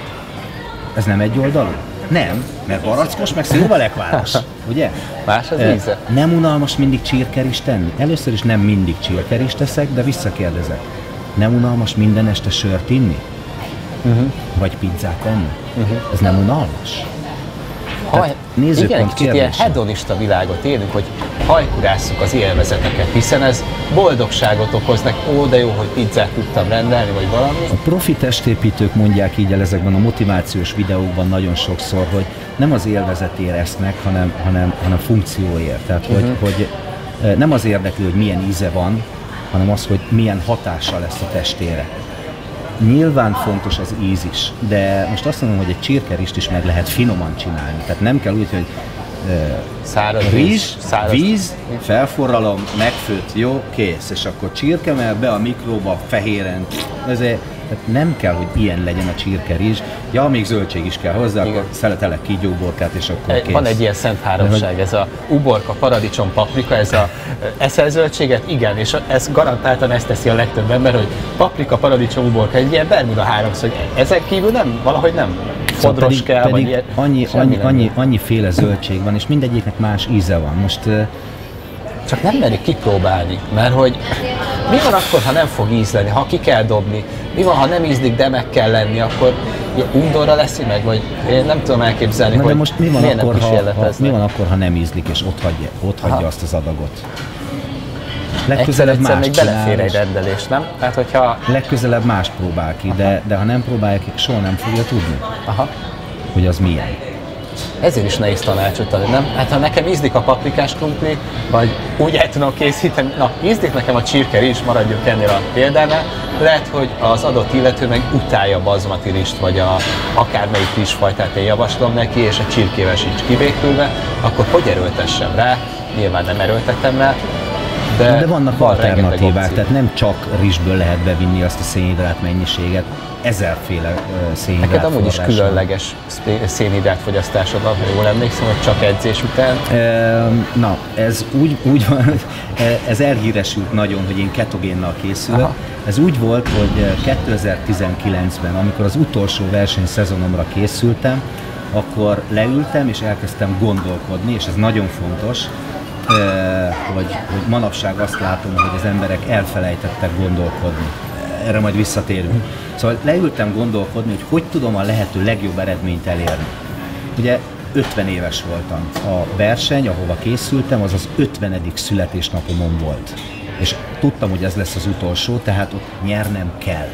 [SPEAKER 2] Ez nem egyoldalú? Nem, mert barackos, meg szilvalekváros, ugye?
[SPEAKER 1] Más az íze?
[SPEAKER 2] Nem unalmas mindig csirkerist tenni? Először is nem mindig csirkerist teszek, de visszakérdezek. Nem unalmas minden este sört inni? Uh-huh. Vagy pizzát enni? Uh-huh. Ez nem unalmas?
[SPEAKER 1] Haj, igen, egy kicsit ilyen hedonista világot élünk, hogy hajkurásszuk az élvezeteket, hiszen ez boldogságot okoz neki. Ó, de jó, hogy pizzát tudtam rendelni, vagy valami.
[SPEAKER 2] A profi testépítők mondják így el ezekben a motivációs videókban nagyon sokszor, hogy nem az élvezetért esznek, hanem, hanem, hanem funkcióért. Tehát, uh-huh. hogy, hogy nem az érdekli, hogy milyen íze van, hanem az, hogy milyen hatással lesz a testére. Nyilván fontos az íz is, de most azt mondom, hogy egy csirkerist is meg lehet finoman csinálni. Tehát nem kell úgy, hogy uh, rizs, száraz víz, felforralom, megfőtt, jó, kész. És akkor csirkemel be a mikróba fehéren. Ezért tehát nem kell, hogy ilyen legyen a csirkerizs. Ja, még zöldség is kell hozzá, igen. Akkor szeletelek kígyóborkát, és akkor kész.
[SPEAKER 1] Van egy ilyen szent háromság, ez a uborka, paradicsom, paprika, ez a eszel zöldséget? Igen, és ez garantáltan ezt teszi a legtöbb ember, hogy paprika, paradicsom, uborka, egy ilyen Bermuda háromszög. Ezen kívül nem, valahogy nem fodros
[SPEAKER 2] szóval pedig,
[SPEAKER 1] kell,
[SPEAKER 2] pedig
[SPEAKER 1] vagy ilyen.
[SPEAKER 2] Annyi, annyi, annyi, annyiféle zöldség van, és mindegyiknek más íze van. Most
[SPEAKER 1] csak nem merik kipróbálni, mert hogy mi van akkor, ha nem fog ízleni, ha ki kell dobni, mi van, ha nem ízlik, de meg kell lenni, akkor undorra leszi meg, vagy én nem tudom elképzelni,
[SPEAKER 2] na,
[SPEAKER 1] hogy
[SPEAKER 2] most mi van, akkor, ha, ha, mi van
[SPEAKER 1] meg.
[SPEAKER 2] akkor, ha nem ízlik, és ott hagyja, ott hagyja azt az adagot?
[SPEAKER 1] Legközelebb egyszer még belefér egy rendelés, nem? Tehát, hogyha...
[SPEAKER 2] Legközelebb mást próbál ki, de, de ha nem próbálja ki, soha nem fogja tudni,
[SPEAKER 1] aha.
[SPEAKER 2] hogy az milyen.
[SPEAKER 1] Ezért is nehéz tanácsot adni, nem? Hát ha nekem ízlik a paprikás krumpli, vagy úgy el tudom készíteni, na, ízlik nekem a csirkerizs, maradjunk ennél a példánál, lehet, hogy az adott illető meg utálja a bazmati rist, vagy a akármelyik rizsfajtát én javaslom neki, és a csirkével sincs kivékülve, akkor hogy erőltessem rá? Nyilván nem erőltettem rá, de,
[SPEAKER 2] de vannak alternatívák, tehát nem csak rizsből lehet bevinni azt a szénhidrát mennyiséget, ezerféle uh, szénhidrát
[SPEAKER 1] neked amúgy is különleges szénhidrát fogyasztásod van, ha jól emlékszem, hogy csak edzés után?
[SPEAKER 2] E, na, ez úgy, úgy van, ez elhíresült nagyon, hogy én ketogénnal készülök. Aha. Ez úgy volt, hogy kétezer-tizenkilencben, amikor az utolsó versenyszezonomra készültem, akkor leültem és elkezdtem gondolkodni, és ez nagyon fontos, hogy, hogy manapság azt látom, hogy az emberek elfelejtettek gondolkodni. Erre majd visszatérünk. Szóval leültem gondolkodni, hogy hogy tudom a lehető legjobb eredményt elérni. Ugye ötven éves voltam. A verseny, ahova készültem, az az ötvenedik születésnapomon volt. És tudtam, hogy ez lesz az utolsó, tehát ott nyernem kell.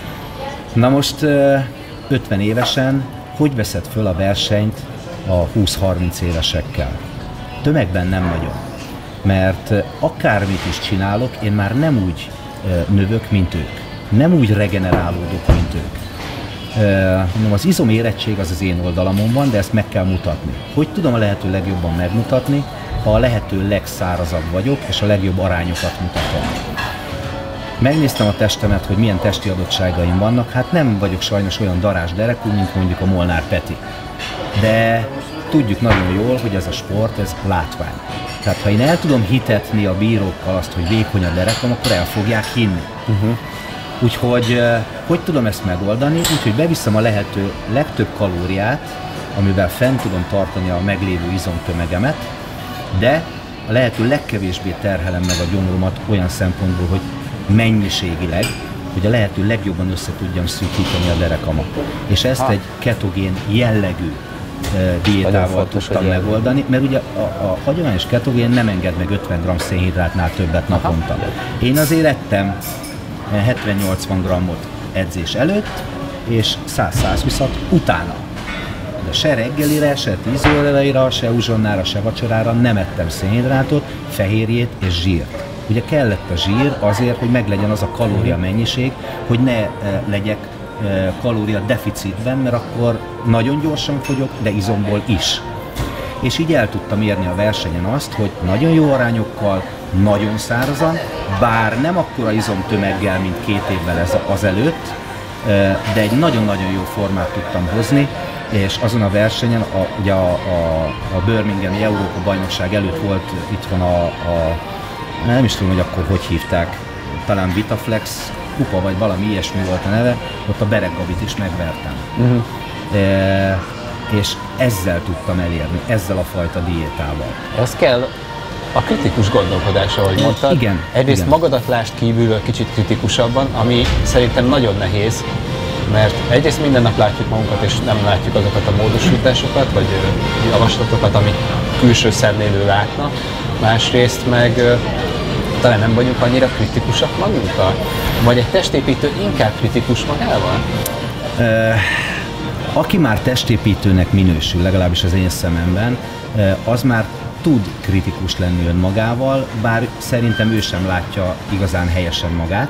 [SPEAKER 2] Na most ötven évesen hogy veszed föl a versenyt a húsz-harminc évesekkel? Tömegben nem nagyon. Mert akármit is csinálok, én már nem úgy növök, mint ők. Nem úgy regenerálódok, mint ők. Mondom, az izomérettség az az én oldalamon van, de ezt meg kell mutatni. Hogy tudom a lehető legjobban megmutatni, ha a lehető legszárazabb vagyok, és a legjobb arányokat mutatom. Megnéztem a testemet, hogy milyen testi adottságaim vannak, hát nem vagyok sajnos olyan darás derekú, mint mondjuk a Molnár Peti. De tudjuk nagyon jól, hogy ez a sport, ez látvány. Tehát ha én el tudom hitetni a bírókkal azt, hogy vékony a derekam, akkor el fogják hinni. Uh-huh. Úgyhogy hogy tudom ezt megoldani? Úgyhogy beviszem a lehető legtöbb kalóriát, amivel fent tudom tartani a meglévő izomtömegemet, de a lehető legkevésbé terhelem meg a gyomromat olyan szempontból, hogy mennyiségileg, hogy a lehető legjobban össze tudjam szűkíteni a derekamat. És ezt ha. egy ketogén jellegű diétával tudtam megoldani, mert ugye a, a hagyományos ketogén nem enged meg ötven gramm szénhidrátnál többet naponta. Én azért ettem hetven-nyolcvan grammot edzés előtt, és száz-százhúszat utána. De se reggelire, se tíz órára, se uzsonnára, se vacsorára nem ettem szénhidrátot, fehérjét és zsírt. Ugye kellett a zsír azért, hogy meglegyen az a kalória mennyiség, hogy ne e, legyek e, kalória deficitben, mert akkor nagyon gyorsan fogyok, de izomból is. És így el tudtam érni a versenyen azt, hogy nagyon jó arányokkal, nagyon szárazan, bár nem akkora izomtömeggel, mint két évvel ez azelőtt, de egy nagyon-nagyon jó formát tudtam hozni, és azon a versenyen, a, ugye a, a, a Birminghami Európa bajnokság előtt volt, itt van a, a, nem is tudom, hogy akkor hogy hívták, talán Vitaflex kupa, vagy valami ilyesmi volt a neve, ott a Bereg Gabit is megvertem. Uh-huh. E, és ezzel tudtam elérni, ezzel a fajta diétával.
[SPEAKER 1] Ez kell a kritikus gondolkodás, ahogy mondtad.
[SPEAKER 2] Igen.
[SPEAKER 1] Egyrészt
[SPEAKER 2] igen.
[SPEAKER 1] magadat lásd kívülről kicsit kritikusabban, ami szerintem nagyon nehéz, mert egyrészt minden nap látjuk magunkat, és nem látjuk azokat a módosításokat, vagy javaslatokat, amik külső szemlélő látna. Másrészt meg talán nem vagyunk annyira kritikusak magunkkal? Vagy egy testépítő inkább kritikus magával?
[SPEAKER 2] Uh, aki már testépítőnek minősül, legalábbis az én szememben, uh, az már tud kritikus lenni önmagával, bár szerintem ő sem látja igazán helyesen magát.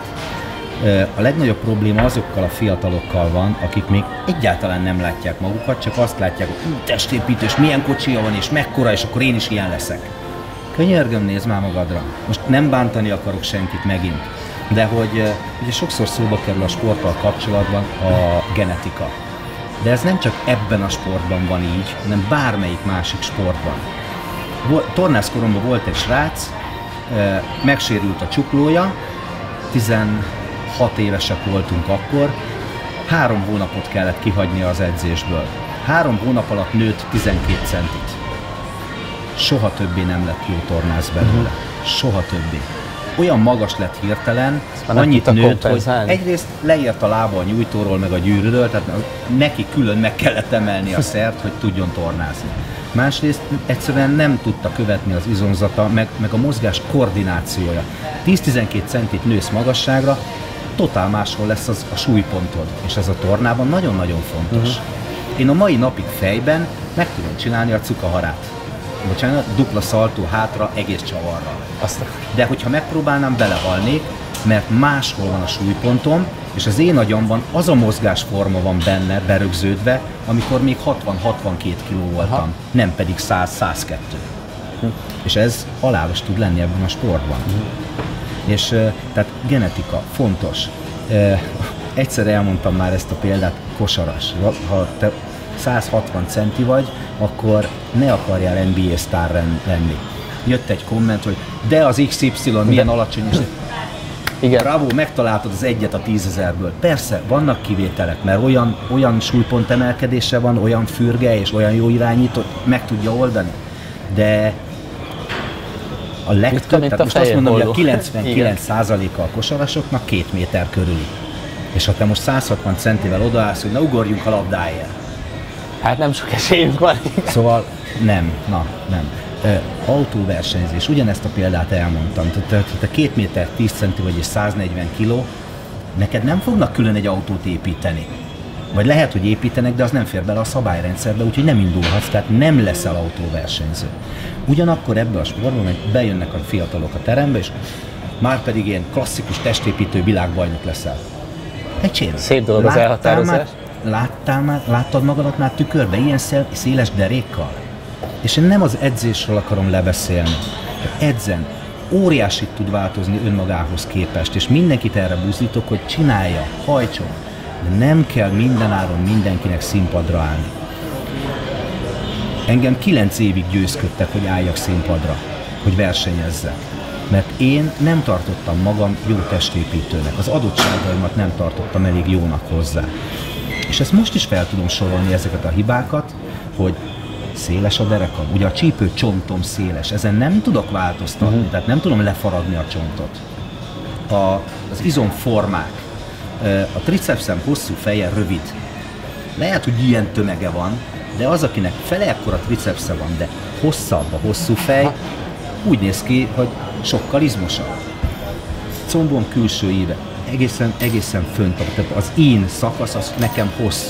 [SPEAKER 2] A legnagyobb probléma azokkal a fiatalokkal van, akik még egyáltalán nem látják magukat, csak azt látják, hogy testépítős, milyen kocsija van és mekkora, és akkor én is ilyen leszek. Könyörgöm, nézd már magadra. Most nem bántani akarok senkit megint, de hogy ugye sokszor szóba kerül a sporttal kapcsolatban a genetika. De ez nem csak ebben a sportban van így, hanem bármelyik másik sportban. Tornászkoromban volt egy srác, megsérült a csuklója, tizenhat évesek voltunk akkor, három hónapot kellett kihagynia az edzésből. Három hónap alatt nőtt tizenkét centit. Soha többé nem lett jó tornász belőle. Soha többé. Olyan magas lett hirtelen, annyit nőtt, hogy egyrészt leért a lába a nyújtóról, meg a gyűrűről, tehát neki külön meg kellett emelni a szert, hogy tudjon tornázni. Másrészt egyszerűen nem tudta követni az izomzata, meg, meg a mozgás koordinációja. tíz-tizenkét centit nősz magasságra, totál máshol lesz az a súlypontod, és ez a tornában nagyon-nagyon fontos. Uh-huh. Én a mai napig fejben meg tudom csinálni a cukaharát. Bocsánat, dupla szaltó hátra, egész csavarral. Aztán. De hogyha megpróbálnám, belehalnék, mert máshol van a súlypontom, és az én agyamban az a mozgásforma van benne, berögződve, amikor még hatvan-hatvankét kiló voltam, aha, nem pedig száz-százkettő. Hm. És ez halálos tud lenni ebben a sportban. Hm. És tehát genetika, fontos. Egyszer elmondtam már ezt a példát, kosaras. Ha te száz hatvan centi vagy, akkor ne akarjál en bé á sztár lenni. Jött egy komment, hogy de az iksz ipszilon milyen de alacsony, és igen. Bravo, megtaláltad az egyet a tízezerből. Persze, vannak kivételek, mert olyan, olyan súlypont emelkedése van, olyan fürge és olyan jó irányító, meg tudja oldani. De a legtöbb, tehát most azt mondom, hogy a kilencvenkilenc százaléka a kosarasoknak két méter körüli. És ha te most száz hatvan centivel odaállsz, hogy na ugorjunk a labdáért.
[SPEAKER 1] Hát nem sok esélyünk van.
[SPEAKER 2] Szóval nem, na, nem. Autóversenyzés, ugyanezt a példát elmondtam. Tehát te két méter tíz centi vagy és száznegyven kiló, neked nem fognak külön egy autót építeni. Vagy lehet, hogy építenek, de az nem fér bele a szabályrendszerbe, úgyhogy nem indulhatsz, tehát nem leszel autóversenyző. Ugyanakkor ebbe a sportban, hogy bejönnek a fiatalok a terembe, és már pedig ilyen klasszikus testépítő világbajnok leszel. Egy
[SPEAKER 1] szép dolog az elhatározás.
[SPEAKER 2] láttál már, láttad magadat már tükörbe ilyen széles derékkal? És én nem az edzésről akarom lebeszélni. Edzen, óriásit tud változni önmagához képest, és mindenkit erre buzdítok, hogy csinálja, hajtson, de nem kell mindenáron mindenkinek színpadra állni. Engem kilenc évig győzködtek, hogy álljak színpadra, hogy versenyezzek. Mert én nem tartottam magam jó testépítőnek, az adottságaimat nem tartottam elég jónak hozzá. És ezt most is fel tudom sorolni, ezeket a hibákat, hogy széles a derekam, ugye a csípő csontom széles, ezen nem tudok változtatni, uh-huh. tehát nem tudom lefaragni a csontot. A, az izomformák, a tricepszem hosszú, feje rövid. Lehet, hogy ilyen tömege van, de az, akinek fele ekkora tricepsze van, de hosszabb a hosszú fej, úgy néz ki, hogy sokkal izmosabb. Combom külső íve, egészen, egészen fönt, tehát az én szakasz az nekem hosszú.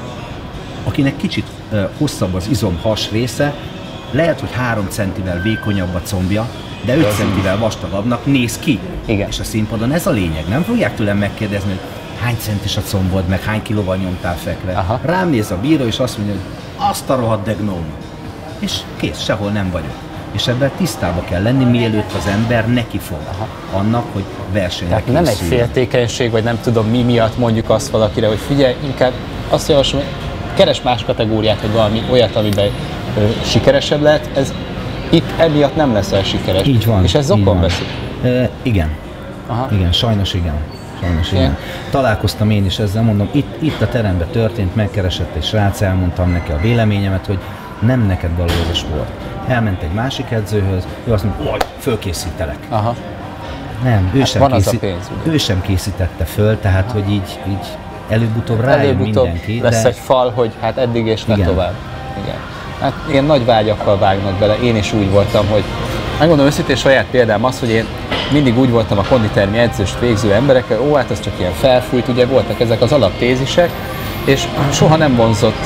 [SPEAKER 2] Akinek kicsit uh, hosszabb az izom has része, lehet, hogy három centivel vékonyabb a combja, de öt centivel vastagabbnak néz ki.
[SPEAKER 1] Igen.
[SPEAKER 2] És a színpadon ez a lényeg. Nem fogják tőlem megkérdezni, hogy hány centis a combod, meg hány kilóval nyomtál fekve. Aha. Rám néz a bíró, és azt mondja, hogy azt a rohadt de gnóm. És kész, sehol nem vagyok. És ebben tisztába kell lenni, mielőtt az ember neki fog annak, hogy versenyre készül.
[SPEAKER 1] Nem egy féltékenység, vagy nem tudom mi miatt mondjuk azt valakire, hogy figyelj, inkább azt javaslom, hogy keres más kategóriát, vagy valami olyat, amiben ö, sikeresebb lehet. Ez itt emiatt nem leszel sikeres.
[SPEAKER 2] Így van.
[SPEAKER 1] És ez zokon veszik.
[SPEAKER 2] E, igen. Aha. Igen, sajnos igen. Sajnos igen. igen. Találkoztam én is ezzel, mondom, itt, itt a teremben történt, megkeresett egy srác, elmondtam neki a véleményemet, hogy nem neked való ez a sport. Elment egy másik edzőhöz, ő azt mondta, hogy fölkészítelek. Aha. Nem, ő, hát sem készít, pénz, ő sem készítette föl, tehát hogy így, így előbb-utóbb rájön előbb-utóbb mindenki.
[SPEAKER 1] Lesz
[SPEAKER 2] de...
[SPEAKER 1] egy fal, hogy hát eddig és ne
[SPEAKER 2] igen.
[SPEAKER 1] tovább. Igen. Hát ilyen nagy vágyakkal vágnak bele, én is úgy voltam, hogy megmondom őszintén, saját példám az, hogy én mindig úgy voltam a konditermi edzőst végző emberekkel, ó, hát ez csak ilyen felfújt, ugye voltak ezek az alaptézisek, és soha nem vonzott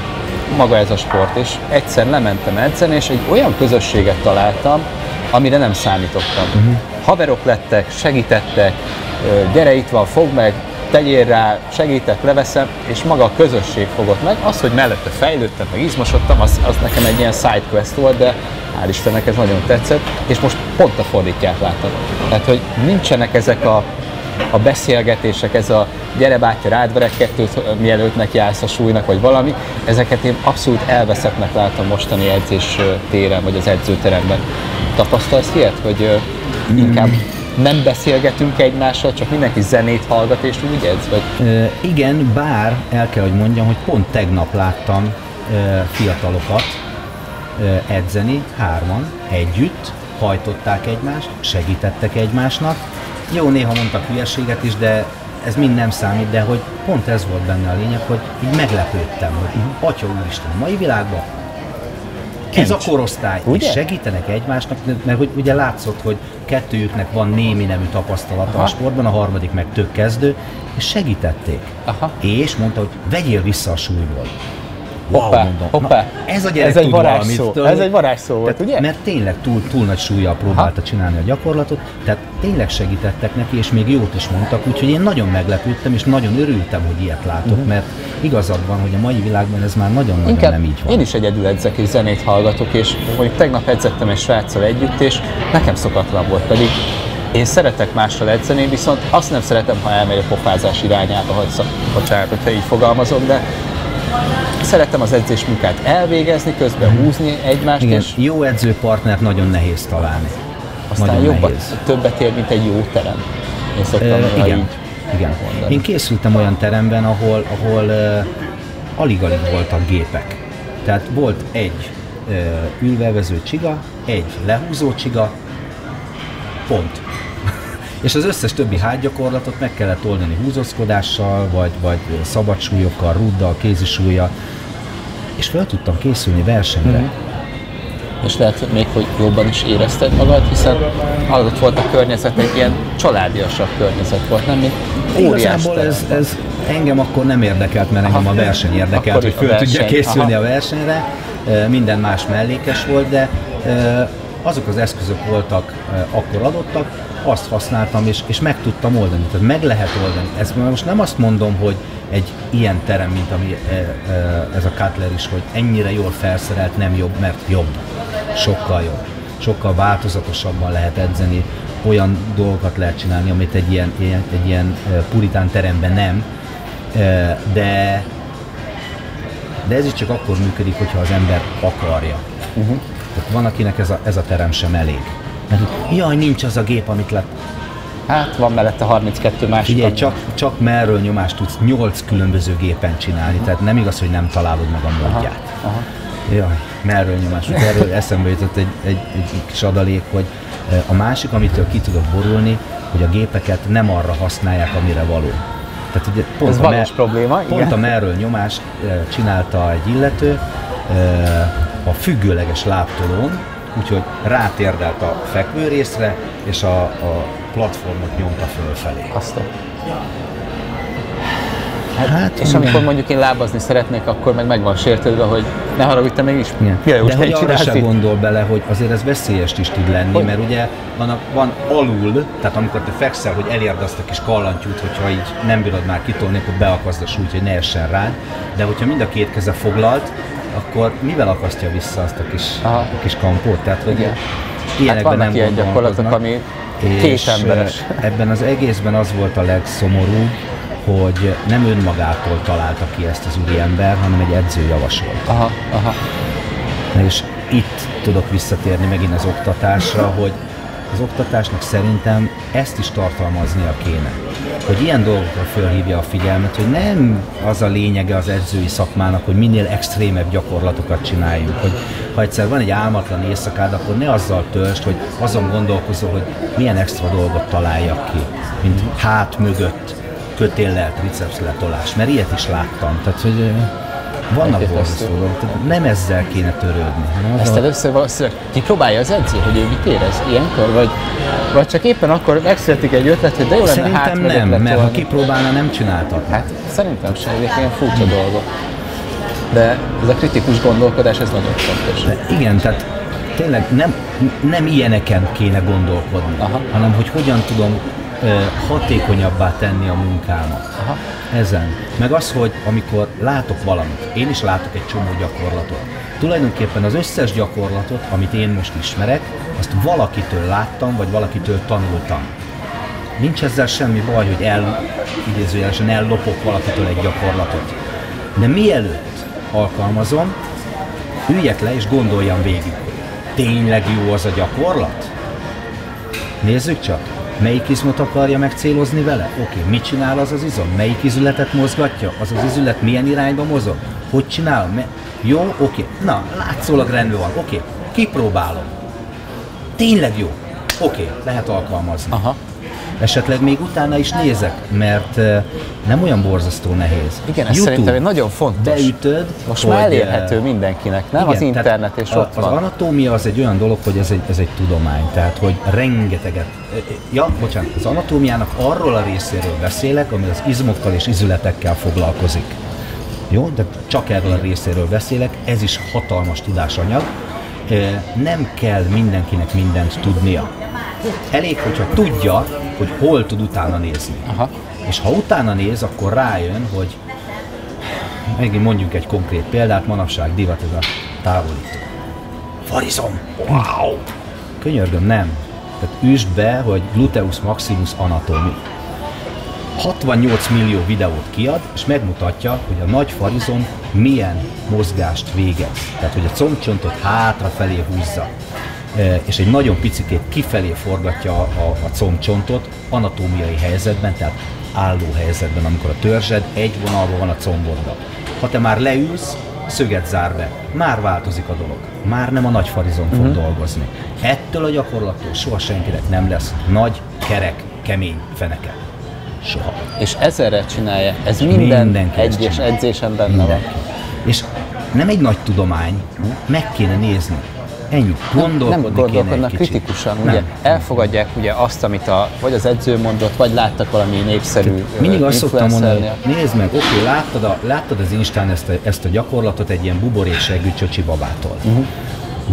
[SPEAKER 1] maga ez a sport, és egyszer lementem edzeni, és egy olyan közösséget találtam, amire nem számítottam. Uh-huh. Haverok lettek, segítettek, gyere itt van, fogd meg, tegyél rá, segítek, leveszem, és maga a közösség fogott meg. Az, hogy mellette fejlődtem, meg izmosodtam, az, az nekem egy ilyen sidequest volt, de hál' Istennek ez nagyon tetszett, és most pont a fordítját látom. Tehát, hogy nincsenek ezek a, a beszélgetések, ez a gyere bátya, rád verek kettőt, mielőtt neki állsz a súlynak, vagy valami, ezeket én abszolút elveszettnek látom mostani edzés téren, vagy az edzőteremben. Tapasztalsz ilyet, hogy inkább nem beszélgetünk egymással, csak mindenki zenét hallgat és úgy edz? Vagy?
[SPEAKER 2] E, igen, bár el kell, hogy mondjam, hogy pont tegnap láttam e, fiatalokat e, edzeni, hárman, együtt, hajtották egymást, segítettek egymásnak. Jó, néha mondtak hülyeséget is, de ez mind nem számít, de hogy pont ez volt benne a lényeg, hogy így meglepődtem, hogy Atya úristen, a mai világban ez a korosztály, és segítenek egymásnak, mert hogy ugye látszott, hogy kettőjüknek van némi nemű tapasztalata a sportban, a harmadik meg tök kezdő, és segítették. Aha. És mondta, hogy vegyél vissza a súlyból.
[SPEAKER 1] Hoppá, wow, mondom. Hoppá.
[SPEAKER 2] Na, ez a gyerek
[SPEAKER 1] ez egy
[SPEAKER 2] tud
[SPEAKER 1] varázsszó. Ez egy varázsszó volt, ugye?
[SPEAKER 2] Mert tényleg túl, túl nagy súllyal próbálta Aha. csinálni a gyakorlatot, tehát tényleg segítettek neki, és még jót is mondtak, úgyhogy én nagyon meglepődtem, és nagyon örültem, hogy ilyet látok, uh-huh. mert igazad van, hogy a mai világban ez már nagyon-nagyon nem így van.
[SPEAKER 1] Én is egyedül edzek és zenét hallgatok, és mondjuk tegnap edzettem egy sráccal együtt, és nekem szokatlan volt, pedig én szeretek mással edzeni, viszont azt nem szeretem, ha elmegy a pofázás irányába, hogy bocsánat, hogyha így fogalmazok, de szeretem az edzésmunkát elvégezni, közben húzni egymást.
[SPEAKER 2] Igen,
[SPEAKER 1] és
[SPEAKER 2] jó edzőpartnert nagyon nehéz találni.
[SPEAKER 1] Aztán nagyon jobbat, nehéz. Többet ér, mint egy jó terem. Én szoktam uh,
[SPEAKER 2] igen,
[SPEAKER 1] így
[SPEAKER 2] igen. Mondani. Én készültem olyan teremben, ahol, ahol uh, alig-alig voltak gépek. Tehát volt egy uh, ülvevező csiga, egy lehúzó csiga, pont. És az összes többi hátgyakorlatot meg kellett oldani húzózkodással, vagy, vagy szabadsúlyokkal, ruddal, kézisúllyal, és fel tudtam készülni versenyre. Mm-hmm.
[SPEAKER 1] És lehet még, hogy jobban is érezted magad, hiszen adott volt a környezet, egy ilyen családiasabb környezet volt, nem? Mint óriás
[SPEAKER 2] Igazából ez, ez engem akkor nem érdekelt, mert engem Aha. a verseny érdekelt, akkor hogy föl tudja készülni Aha. a versenyre. Minden más mellékes volt, de azok az eszközök voltak akkor adottak, azt használtam, és, és meg tudtam oldani. Tehát meg lehet oldani. Ez most nem azt mondom, hogy egy ilyen terem, mint ami ez a Cutler is, hogy ennyire jól felszerelt, nem jobb, mert jobb. Sokkal jobb. Sokkal változatosabban lehet edzeni, olyan dolgokat lehet csinálni, amit egy ilyen, ilyen, egy ilyen puritán teremben nem. De, de ez is csak akkor működik, hogyha az ember akarja. Uh-huh. Tehát van, akinek ez a, ez a terem sem elég. Mert jaj, nincs az a gép, amit lett.
[SPEAKER 1] Hát van mellette harminckettő másik.
[SPEAKER 2] Ugye csak, csak merről nyomást tudsz nyolc különböző gépen csinálni, tehát nem igaz, hogy nem találod meg a módját. Aha, aha. Jaj, merről nyomás. Erről eszembe jutott egy, egy, egy kis adalék, hogy a másik, amitől ki tudok borulni, hogy a gépeket nem arra használják, amire való. Tehát ugye pont
[SPEAKER 1] ez
[SPEAKER 2] a
[SPEAKER 1] valós probléma.
[SPEAKER 2] Pont igen. A merről nyomást csinálta egy illető a függőleges lábtolón, úgyhogy rátérdelt a fekvőrészre, és a, a platformot nyomta fölfelé.
[SPEAKER 1] Azt hát, hát, és amikor mondjuk én lábazni szeretnék, akkor meg meg van sértődve, hogy ne haragudj, te mégis
[SPEAKER 2] Jajos, de hogy arra se gondol bele, hogy azért ez veszélyes is tud lenni, hogy? Mert ugye van, van alul, tehát amikor te fekszel, hogy elérd azt a kis kallantyút, hogyha így nem bírod már kitolni, akkor beakaszd a súlyt, hogy ne essen rád, de hogyha mind a két keze foglalt, akkor mivel akasztja vissza azt a kis, a kis kampót? Tehát, hogy
[SPEAKER 1] igen.
[SPEAKER 2] Ilyenekben
[SPEAKER 1] hát
[SPEAKER 2] nem
[SPEAKER 1] ilyen gyakorlatok, ami két emberes.
[SPEAKER 2] Ebben az egészben az volt a legszomorúbb, hogy nem önmagától találta ki ezt az úriember, hanem egy edző javasolt.
[SPEAKER 1] Aha, aha.
[SPEAKER 2] És itt tudok visszatérni megint az oktatásra, hogy az oktatásnak szerintem ezt is tartalmaznia kéne. Hogy ilyen dolgokra fölhívja a figyelmet, hogy nem az a lényege az edzői szakmának, hogy minél extrémebb gyakorlatokat csináljunk. Hogy ha egyszer van egy álmatlan éjszakád, akkor ne azzal töltsd, hogy azon gondolkozol, hogy milyen extra dolgot találjak ki, mint hát mögött kötéllel triceps letolás, mert ilyet is láttam. Tehát, hogy vannak borzasztó dolgok, nem ezzel kéne törődni.
[SPEAKER 1] Ezt először valószínűleg kipróbálja az edző, hogy ő mit érez ilyenkor, vagy, vagy csak éppen akkor megszületik egy ötlet, hogy de jó lenne
[SPEAKER 2] szerintem
[SPEAKER 1] hát
[SPEAKER 2] nem, letolni. Mert ha kipróbálna, nem csináltak.
[SPEAKER 1] Hát szerintem sem, ezek ilyen furcsa hmm. dolgok. De ez a kritikus gondolkodás, ez nagyon fontos.
[SPEAKER 2] De igen, tehát tényleg nem, nem ilyeneken kéne gondolkodni, aha. hanem hogy hogyan tudom hatékonyabbá tenni a munkámat. Aha. Ezen. Meg az, hogy amikor látok valamit, én is látok egy csomó gyakorlatot. Tulajdonképpen az összes gyakorlatot, amit én most ismerek, azt valakitől láttam, vagy valakitől tanultam. Nincs ezzel semmi baj, hogy el, idézőjelesen ellopok valakitől egy gyakorlatot. De mielőtt alkalmazom, üljek le és gondoljam végig, hogy tényleg jó az a gyakorlat? Nézzük csak! Melyik izmot akarja megcélozni vele? Oké, okay. Mit csinál az az izom? Melyik izületet mozgatja? Az az izület milyen irányba mozog? Hogy csinálom? Me- Jó, oké. Okay. Na, látszólag rendben van. Oké, okay. Kipróbálom. Tényleg jó. Oké, okay. Lehet alkalmazni. Aha. Esetleg még utána is nézek, mert nem olyan borzasztó nehéz.
[SPEAKER 1] Igen, ez szerintem egy nagyon fontos.
[SPEAKER 2] Beütöd,
[SPEAKER 1] most már elérhető mindenkinek, nem? Igen, az internet és ott
[SPEAKER 2] az
[SPEAKER 1] van.
[SPEAKER 2] Az anatómia az egy olyan dolog, hogy ez egy, ez egy tudomány, tehát hogy rengeteget. Ja, bocsánat, az anatómiának arról a részéről beszélek, ami az izmokkal és izületekkel foglalkozik. Jó, de csak erről a részéről beszélek, ez is hatalmas tudásanyag. Nem kell mindenkinek mindent tudnia. Elég, hogyha tudja, hogy hol tud utána nézni. Aha. És ha utána néz, akkor rájön, hogy megint mondjuk egy konkrét példát, manapság divat ez a távolító. Farizom! Wow! Könyörgöm, nem. Tehát üsd be, hogy gluteus maximus anatomy. hatvannyolc millió videót kiad, és megmutatja, hogy a nagy farizom milyen mozgást végez. Tehát, hogy a combcsontot hátrafelé húzza. És egy nagyon picikét kifelé forgatja a, a, a combcsontot anatómiai helyzetben, tehát álló helyzetben, amikor a törzsed egy vonalban van a comboddal. Ha te már leülsz, szöget zár be, már változik a dolog, már nem a nagy farizom fog uh-huh. dolgozni. Ettől a gyakorlattól soha senkinek nem lesz nagy, kerek, kemény feneke. Soha.
[SPEAKER 1] És ezerre csinálja, ez minden Mindenki egyes edzésen benne Mindenki. van.
[SPEAKER 2] És nem egy nagy tudomány, meg kéne nézni. Ennyi. Gondolkodni
[SPEAKER 1] nem, nem gondolkodnak kritikusan, nem. Ugye elfogadják ugye azt, amit a, vagy az edző mondott, vagy láttak valami népszerű
[SPEAKER 2] mindig azt szoktam mondani, nézd meg, oké, láttad, a, láttad az Instán ezt a, ezt a gyakorlatot egy ilyen buborékseggű csöcsi babától. Uh-huh. De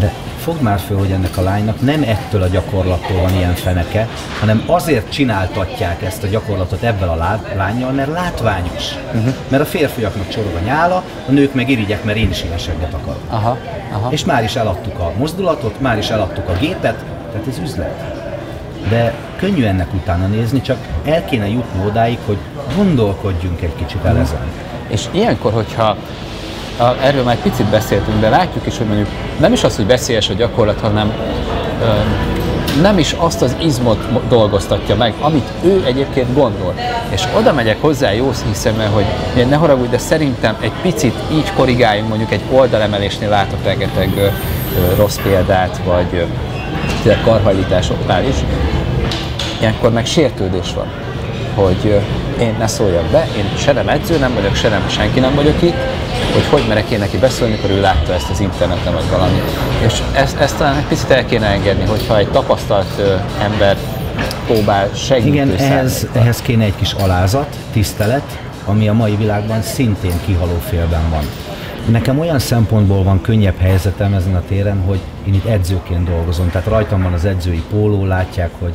[SPEAKER 2] fogd már föl, hogy ennek a lánynak nem ettől a gyakorlattól van ilyen feneke, hanem azért csináltatják ezt a gyakorlatot ebben a lánnyal, mert látványos. Uh-huh. Mert a férfiaknak csorog a nyála, a nők meg irigyek, mert én is élesebbet akarok. Aha, aha. És már is eladtuk a mozdulatot, már is eladtuk a gépet, tehát ez üzlet. De könnyű ennek utána nézni, csak el kéne jutni odáig, hogy gondolkodjunk egy kicsit el ezen.
[SPEAKER 1] És ilyenkor, hogyha a, erről már egy picit beszéltünk, de látjuk is, hogy mondjuk nem is az, hogy veszélyes a gyakorlat, hanem ö, nem is azt az izmot dolgoztatja meg, amit ő egyébként gondol. És oda megyek hozzá jó hiszemben, hogy ne haragudj, de szerintem egy picit így korrigáljunk, mondjuk egy oldalemelésnél látok rengeteg ö, ö, rossz példát, vagy ö, karhajlításoknál is. Ilyenkor meg sértődés van, hogy én ne szóljak be, én se nem edző nem vagyok, se nem senki nem vagyok itt, hogy hogy merek én neki beszélni, amikor ő látta ezt az interneten vagy valami. És ezt, ezt talán egy picit el kéne engedni, hogyha egy tapasztalt ö, ember próbál segítő.
[SPEAKER 2] Igen, ehhez, ehhez kéne egy kis alázat, tisztelet, ami a mai világban szintén kihaló félben van. Nekem olyan szempontból van könnyebb helyzetem ezen a téren, hogy én itt edzőként dolgozom, tehát rajtam van az edzői póló, látják, hogy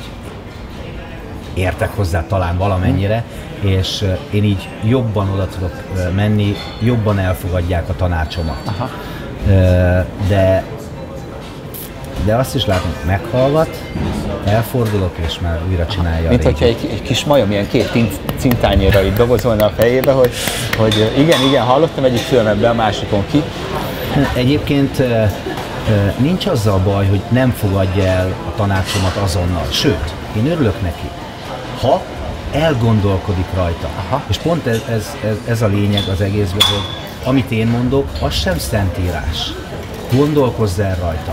[SPEAKER 2] értek hozzá talán valamennyire, és én így jobban oda tudok menni, jobban elfogadják a tanácsomat. Aha. De, de azt is látom, hogy meghallgat, elfordulok, és már újra csinálja.
[SPEAKER 1] Mint hogyha egy, egy kis majom ilyen két cintányérra így dobozolna a fejébe, hogy, hogy igen, igen, hallottam egyik fülmebben, a másikon ki.
[SPEAKER 2] Egyébként nincs azzal baj, hogy nem fogadja el a tanácsomat azonnal, sőt, én örülök neki, ha elgondolkodik rajta. Aha. És pont ez, ez, ez, ez a lényeg az egészben, hogy amit én mondok, az sem szentírás. Gondolkozz el rajta,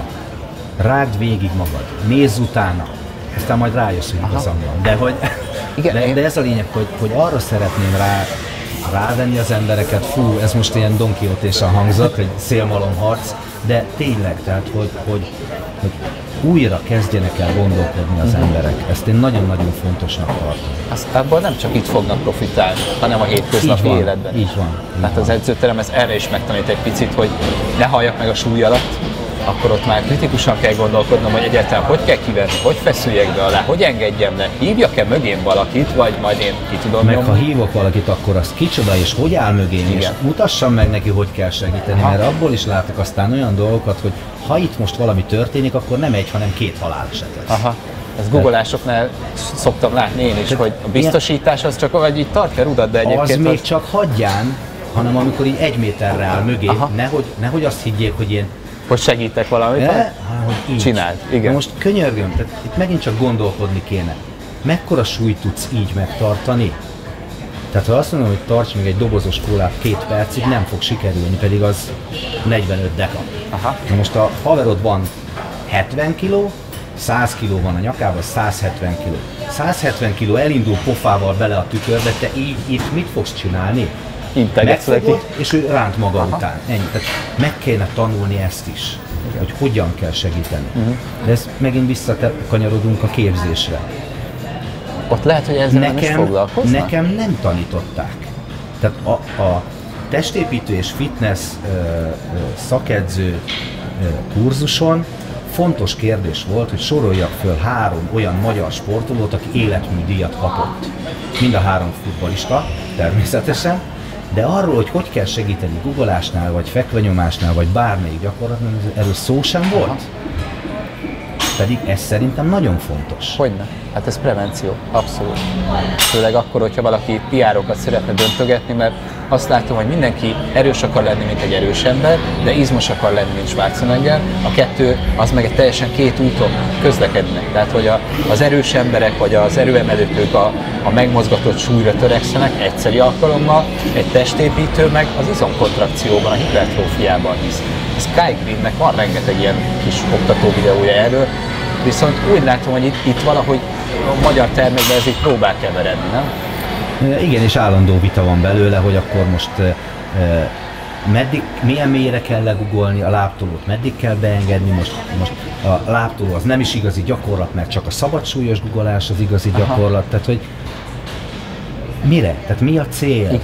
[SPEAKER 2] rágd végig magad, nézz utána, aztán majd rájössz, hogy igazam van. De, hogy, igen, de, de ez a lényeg, hogy, hogy arra szeretném rá, rávenni az embereket, fú, ez most ilyen Don Quixote-san hangzott, hogy szélmalomharc, de tényleg, tehát, hogy, hogy, hogy újra kezdjenek el gondolkodni az emberek. Ezt én nagyon-nagyon fontosnak tartom.
[SPEAKER 1] Azt abból nem csak itt fognak profitálni, hanem a hétköznapi
[SPEAKER 2] így
[SPEAKER 1] életben.
[SPEAKER 2] Így van. Így
[SPEAKER 1] Tehát
[SPEAKER 2] van.
[SPEAKER 1] az edzőterem ez erre is megtanít egy picit, hogy ne halljak meg a súly alatt, akkor ott már kritikusan kell gondolkodnom, hogy egyáltalán hogy kell kivenni, hogy feszüljek be alá, hogy engedjem le, hívjak-e mögém valakit, vagy majd én ki tudom
[SPEAKER 2] meg
[SPEAKER 1] nyomni.
[SPEAKER 2] ha hívok valakit, akkor az kicsoda és hogy áll mögém, igen. És mutassam meg neki, hogy kell segíteni, aha. Mert abból is látok aztán olyan dolgokat, hogy ha itt most valami történik, akkor nem egy, hanem két haláleset lesz. Aha.
[SPEAKER 1] Ez googolásoknál szoktam látni én is, hogy a biztosítás az csak, vagy így tartja rudat, de egyébként...
[SPEAKER 2] Az még az... csak hagyján, hanem amikor így egy méterre áll mögé, nehogy, nehogy azt higgyék, hogy én
[SPEAKER 1] hogy segítek valamit,
[SPEAKER 2] de, hanem, hogy így.
[SPEAKER 1] Csináld. Igen.
[SPEAKER 2] Most könyörgöm, tehát itt megint csak gondolkodni kéne. Mekkora súlyt tudsz így megtartani? Tehát ha azt mondom, hogy tarts meg egy dobozos kólát két percig, nem fog sikerülni, pedig az negyvenöt deka. Aha. Na most a haverod van hetven kiló, száz kiló van a nyakában, száz hetven kiló. száz hetven kiló elindul pofával bele a tükörbe, te így itt mit fogsz csinálni? Megfogod, és ő ránt maga aha. után. Ennyi. Tehát meg kéne tanulni ezt is, igen. Hogy hogyan kell segíteni. Uh-huh. De ezt megint visszakanyarodunk a képzésre.
[SPEAKER 1] Ott lehet, hogy ezzel nekem, nem is foglalkoznak?
[SPEAKER 2] Nekem nem tanították. Tehát a, a testépítő és fitness ö, ö, szakedző ö, kurzuson fontos kérdés volt, hogy soroljak föl három olyan magyar sportolót, aki életműdíjat kapott. Mind a három futballista, természetesen. De arról, hogy hogy kell segíteni googolásnál, vagy fekvenyomásnál, vagy bármelyik gyakorlatnál, erről szó sem volt. Aha. Pedig ez szerintem nagyon fontos.
[SPEAKER 1] Hogyne? Hát ez prevenció, abszolút. Főleg akkor, hogyha valaki pé er-okat szeretne döntögetni, mert azt látom, hogy mindenki erős akar lenni, mint egy erős ember, de izmos akar lenni, mint Schwarzenegger. A kettő, az meg egy teljesen két úton közlekednek. Tehát, hogy a, az erős emberek, vagy az erőemelők a, a megmozgatott súlyra törekszenek egyszeri alkalommal, egy testépítő meg az izomkontrakcióban, a hipertrófiában hisz. Sky Greennek van rengeteg ilyen kis oktató videója erről, viszont úgy látom, hogy itt, itt valahogy a magyar termékben ez így próbál keveredni, nem?
[SPEAKER 2] Igen, és állandó vita van belőle, hogy akkor most eh, meddig, milyen mélyre kell legugolni, a lábtolót meddig kell beengedni, most, most a lábtoló az nem is igazi gyakorlat, mert csak a szabadsúlyos gugolás az igazi aha. gyakorlat, tehát hogy mire? Tehát mi a cél?
[SPEAKER 1] Igen.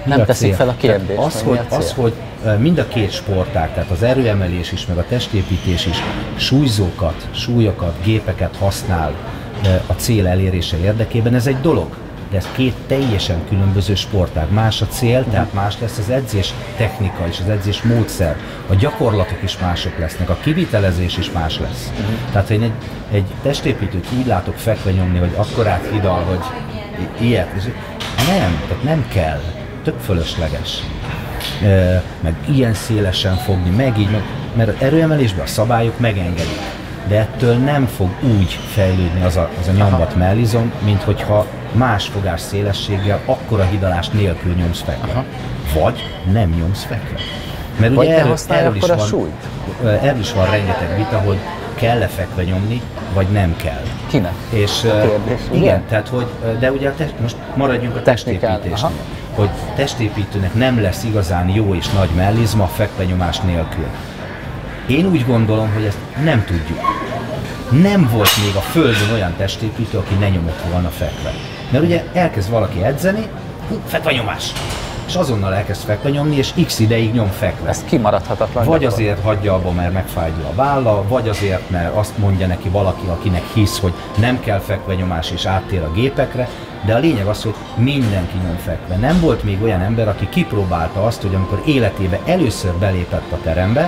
[SPEAKER 1] Nem teszik fel a kérdést.
[SPEAKER 2] Az, hogy, az, hogy mind a két sportág, tehát az erőemelés is, meg a testépítés is súlyzókat, súlyokat, gépeket használ a cél elérése érdekében, ez egy dolog. De ez két teljesen különböző sportág. Más a cél, tehát más lesz az edzés technika és az edzés módszer. A gyakorlatok is mások lesznek, a kivitelezés is más lesz. Uh-huh. Tehát én egy, egy testépítőt úgy látok fekve nyomni, hogy akkorát hidal, hogy ilyet. Nem, tehát nem kell. Tök fölösleges. E, meg ilyen szélesen fogni, meg így, meg, mert erőemelésben a szabályok megengedik. De ettől nem fog úgy fejlődni az a, az a nyombat mellizom, mint hogyha más fogás szélességgel, akkora hidalás nélkül nyomsz fekve. Aha. Vagy nem nyomsz fekve. Mert
[SPEAKER 1] vagy
[SPEAKER 2] ugye erről,
[SPEAKER 1] erről, is van,
[SPEAKER 2] erről is van rengeteg vita, hogy kell-e fekve nyomni, vagy nem kell.
[SPEAKER 1] Kinek?
[SPEAKER 2] És, kérdés, igen, ugye? Tehát, hogy, de ugye a test, most maradjunk a testépítésnél, hogy testépítőnek nem lesz igazán jó és nagy mellizma fekve nyomás nélkül. Én úgy gondolom, hogy ezt nem tudjuk. Nem volt még a Földön olyan testépítő, aki ne nyomott volna fekve. Mert ugye elkezd valaki edzeni, hú, fekve nyomás. És azonnal elkezd fekve nyomni, és x ideig nyom fekve.
[SPEAKER 1] Ez kimaradhatatlan.
[SPEAKER 2] Vagy azért hagyja abba, mert megfájdul a válla, vagy azért, mert azt mondja neki valaki, akinek hisz, hogy nem kell fekve nyomás, és áttér a gépekre. De a lényeg az, hogy mindenki nyom fekve. Nem volt még olyan ember, aki kipróbálta azt, hogy amikor életébe először belépett a terembe,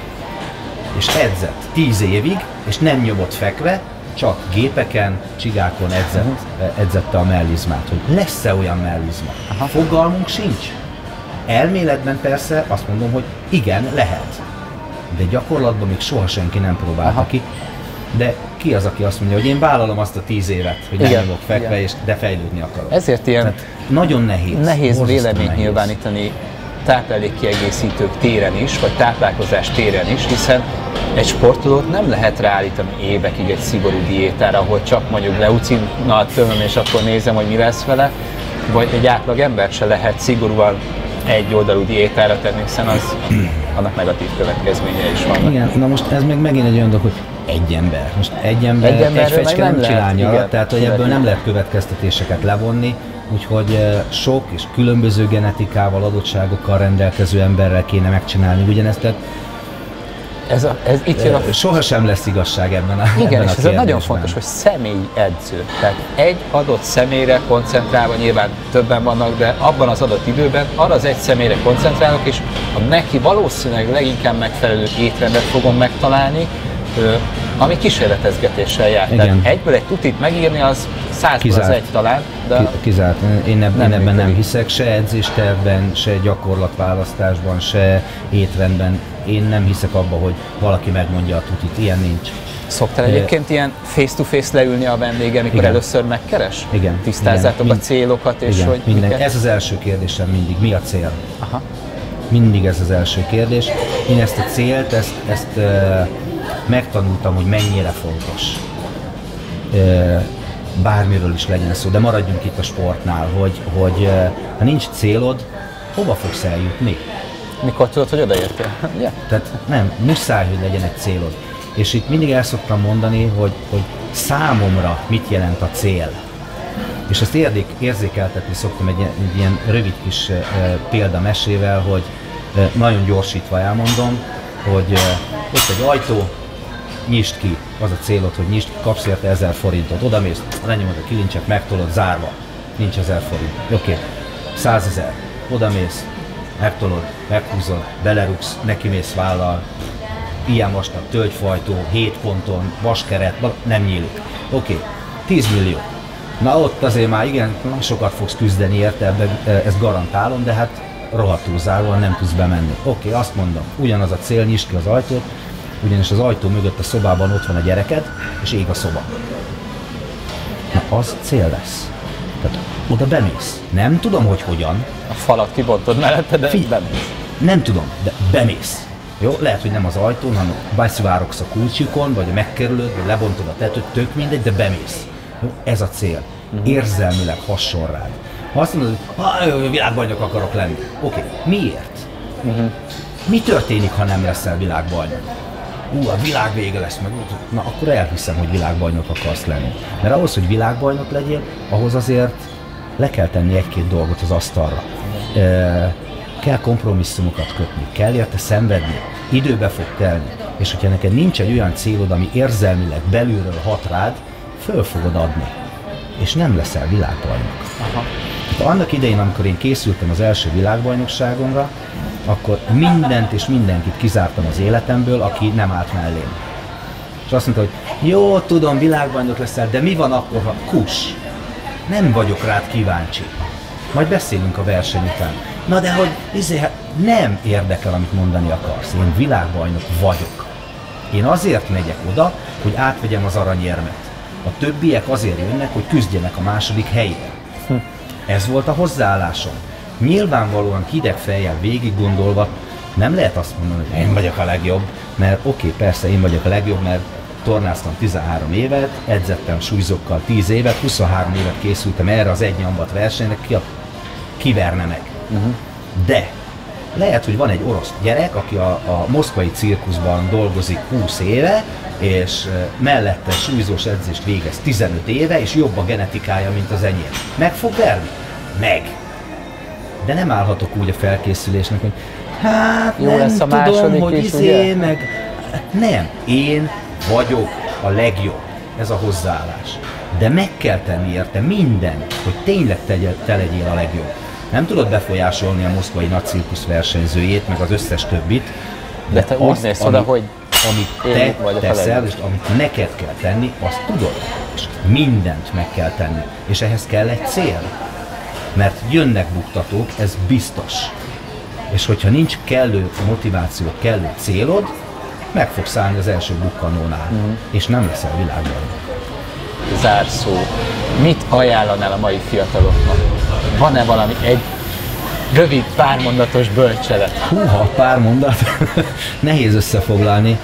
[SPEAKER 2] és edzett tíz évig, és nem nyomott fekve, csak gépeken, csigákon edzett, edzette a mellizmát, hogy lesz-e olyan mellizma. Aha. Fogalmunk sincs. Elméletben persze azt mondom, hogy igen, lehet. De gyakorlatban még soha senki nem próbálta Aha. ki. De ki az, aki azt mondja, hogy én vállalom azt a tíz évet, hogy nem nyomok fekve, és de fejlődni akarok.
[SPEAKER 1] Ezért ilyen
[SPEAKER 2] Tehát nagyon nehéz.
[SPEAKER 1] Nehéz véleményt nyilvánítani táplálékkiegészítők téren is, vagy táplálkozás téren is, hiszen egy sportolót nem lehet ráállítani évekig egy szigorú diétára, ahol csak mondjuk leucinnal tömöm, és akkor nézem, hogy mi lesz vele, vagy egy átlag ember se lehet szigorúan egy oldalú diétára tenni, hiszen az, annak negatív következményei is vannak.
[SPEAKER 2] Igen, na most ez meg megint egy olyan dolog, hogy egy ember. Most egy ember, egy, egy fecske nem, nem csinál nyarat, tehát hogy ebből nem lehet következtetéseket levonni, úgyhogy sok és különböző genetikával, adottságokkal rendelkező emberrel kéne megcsinálni ugyanezt. Tehát
[SPEAKER 1] ez a, ez itt jön a...
[SPEAKER 2] Sohasem lesz igazság ebben a
[SPEAKER 1] Igen,
[SPEAKER 2] ebben
[SPEAKER 1] és
[SPEAKER 2] a
[SPEAKER 1] ez nagyon fontos, hogy személyedző. Tehát egy adott személyre koncentrálva, nyilván többen vannak, de abban az adott időben arra az egy személyre koncentrálok, és a neki valószínűleg leginkább megfelelő étrendet fogom megtalálni, ami kísérletezgetéssel jár. Tehát egyből egy tutit megírni, az százból az egy talán. De
[SPEAKER 2] kizárt. Én, eb- én ebben nem hiszek, se edzéstervben, se gyakorlatválasztásban, se étrendben. Én nem hiszek abba, hogy valaki megmondja a tutit. Ilyen nincs.
[SPEAKER 1] Szoktál egyébként ilyen face-to-face leülni a vendége, amikor igen. először megkeres?
[SPEAKER 2] Igen.
[SPEAKER 1] Tisztázzátok igen. a célokat, és
[SPEAKER 2] igen.
[SPEAKER 1] hogy
[SPEAKER 2] minden. Ez az első kérdésem mindig. Mi a cél?
[SPEAKER 1] Aha.
[SPEAKER 2] Mindig ez az első kérdés. Én ezt a célt, ezt, ezt uh, megtanultam, hogy mennyire fontos. Uh, bármiről is legyen szó, de maradjunk itt a sportnál, hogy, hogy uh, ha nincs célod, hova fogsz eljutni?
[SPEAKER 1] Mikor tudod, hogy odaértél? Yeah.
[SPEAKER 2] Tehát nem, muszáj, hogy legyen egy célod. És itt mindig el szoktam mondani, hogy, hogy számomra mit jelent a cél. És ezt érdék, érzékeltetni szoktam egy, egy ilyen rövid kis uh, példamesével, hogy uh, nagyon gyorsítva elmondom, hogy uh, ott egy ajtó, nyisd ki, az a célod, hogy nyisd ki, kapsz érte ezer forintot, odamész, lenyomod a kilincset, megtolod, zárva, nincs ezer forint, oké, okay. százezer, odamész, megtolod, meghúzod, belerugsz, nekimész vállal, ilyen vastag tölgyfajtó, hét ponton, vaskeret, nem nyílik, oké, okay. tíz millió. Na ott azért már igen, sokat fogsz küzdeni érte, ezt garantálom, de hát rohadtul zárva nem tudsz bemenni. Oké, okay, azt mondom, ugyanaz a cél, nyisd ki az ajtót, ugyanis az ajtó mögött a szobában ott van a gyereked, és ég a szoba. Na az cél lesz. Tehát oda bemész. Nem tudom, hogy hogyan.
[SPEAKER 1] A falat kibontod mellette, de
[SPEAKER 2] Figy-
[SPEAKER 1] bemész.
[SPEAKER 2] Nem tudom, de bemész. Jó, lehet, hogy nem az ajtón, hanem beszivárogsz a kulcsukon, vagy megkerülöd, vagy lebontod a tetőt, tök mindegy, de bemész. Jó, ez a cél. Uh-huh. Érzelmileg hasonl rád. Ha azt mondod, hogy világbajnok akarok lenni. Oké, okay. Miért? Uh-huh. Mi történik, ha nem leszel világbajnok? Ú, a világ vége lesz meg. Na, akkor elhiszem, hogy világbajnok akarsz lenni. Mert ahhoz, hogy világbajnok legyél, ahhoz azért le kell tenni egy-két dolgot az asztalra. kell kompromisszumokat kötni, kell érte szenvedni, időbe fog telni, és hogyha neked nincs egy olyan célod, ami érzelmileg belülről hat rád, föl fogod adni, és nem leszel világbajnok. Aha. Hát annak idején, amikor én készültem az első világbajnokságomra, akkor mindent és mindenkit kizártam az életemből, aki nem állt mellém. És azt mondta, hogy jó, tudom, világbajnok leszel, de mi van akkor, ha kus? Nem vagyok rád kíváncsi. Majd beszélünk a verseny után. Na de hogy, izé, hát nem érdekel, amit mondani akarsz. Én világbajnok vagyok. Én azért megyek oda, hogy átvegyem az aranyérmet. A többiek azért jönnek, hogy küzdjenek a második helyére. Hm. Ez volt a hozzáállásom. Nyilvánvalóan hideg fejjel végig gondolva nem lehet azt mondani, hogy én vagyok a legjobb, mert oké, okay, persze én vagyok a legjobb, mert tornáztam tizenhárom évet, edzettem súlyzókkal tíz évet, huszonhárom évet készültem erre az egy nyombat versenyre, ki a, kiverne meg. Uh-huh. De lehet, hogy van egy orosz gyerek, aki a, a moszkvai cirkuszban dolgozik húsz éve, és mellette súlyzós edzést végez tizenöt éve, és jobb a genetikája, mint az enyém. Meg fog verni? Meg! De nem állhatok úgy a felkészülésnek, hogy hát jó nem lesz a tudom, hogy is, izé, meg... Nem, én vagyok a legjobb, ez a hozzáállás. De meg kell tenni érte mindent, hogy tényleg tegyel, te legyél a legjobb. Nem tudod befolyásolni a moszkvai nagy cirkusz versenyzőjét, meg az összes többit, de, de te azt, úgy nézsz oda, hogy amit te teszel, és amit neked kell tenni, azt tudod, és mindent meg kell tenni. És ehhez kell egy cél. Mert jönnek buktatók, ez biztos. És hogyha nincs kellő motiváció, kellő célod, meg fogsz állni az első bukkanónál, mm. és nem leszel világbajnok.
[SPEAKER 1] Zárszó. Mit ajánlanál a mai fiataloknak? Van-e valami egy rövid, pármondatos bölcselet?
[SPEAKER 2] Húha, pár mondat. Nehéz összefoglalni.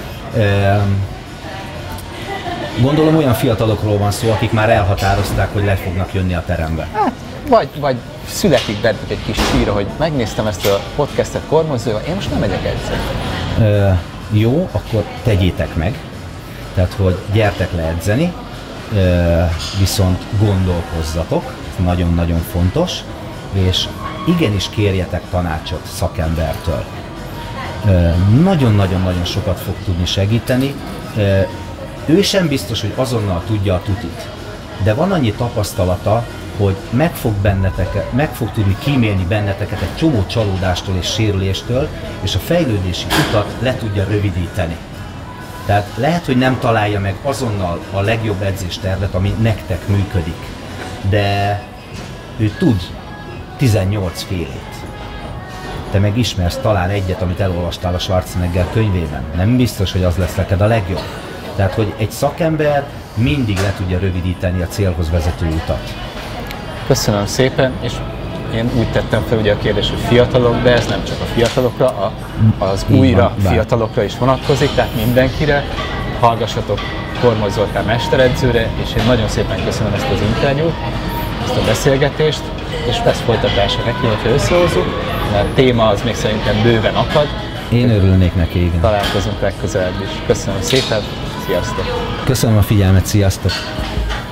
[SPEAKER 2] Gondolom olyan fiatalokról van szó, akik már elhatározták, hogy le fognak jönni a terembe.
[SPEAKER 1] Hát, vagy, vagy születik bennük egy kis síra, hogy megnéztem ezt a podcastet Kormozóval, én most nem megyek edzeni.
[SPEAKER 2] Jó, akkor tegyétek meg, tehát hogy gyertek le edzeni, viszont gondolkozzatok, nagyon-nagyon fontos, és igenis kérjetek tanácsot szakembertől. Nagyon-nagyon-nagyon sokat fog tudni segíteni, ő sem biztos, hogy azonnal tudja a tutit, de van annyi tapasztalata, hogy meg fog, benneteket, meg fog tudni kímélni benneteket egy csomó csalódástól és sérüléstől, és a fejlődési utat le tudja rövidíteni. Tehát lehet, hogy nem találja meg azonnal a legjobb edzéstervet, ami nektek működik, de ő tud tizennyolc félét. Te meg ismersz talán egyet, amit elolvastál a Schwarzenegger könyvében. Nem biztos, hogy az lesz neked a legjobb. Tehát, hogy egy szakember mindig le tudja rövidíteni a célhoz vezető utat.
[SPEAKER 1] Köszönöm szépen, és én úgy tettem fel ugye a kérdés, hogy fiatalok, de ez nem csak a fiatalokra, a, az Így újra van, fiatalokra is vonatkozik, tehát mindenkire. Hallgassatok Kormos Zoltán mesteredzőre, és én nagyon szépen köszönöm ezt az interjút, ezt a beszélgetést, és lesz folytatása neki, hogyha összehozzuk, mert a téma az még szerintem bőven akad.
[SPEAKER 2] Én örülnék neki, igen.
[SPEAKER 1] Találkozunk legközelebb is. Köszönöm szépen, sziasztok!
[SPEAKER 2] Köszönöm a figyelmet, sziasztok!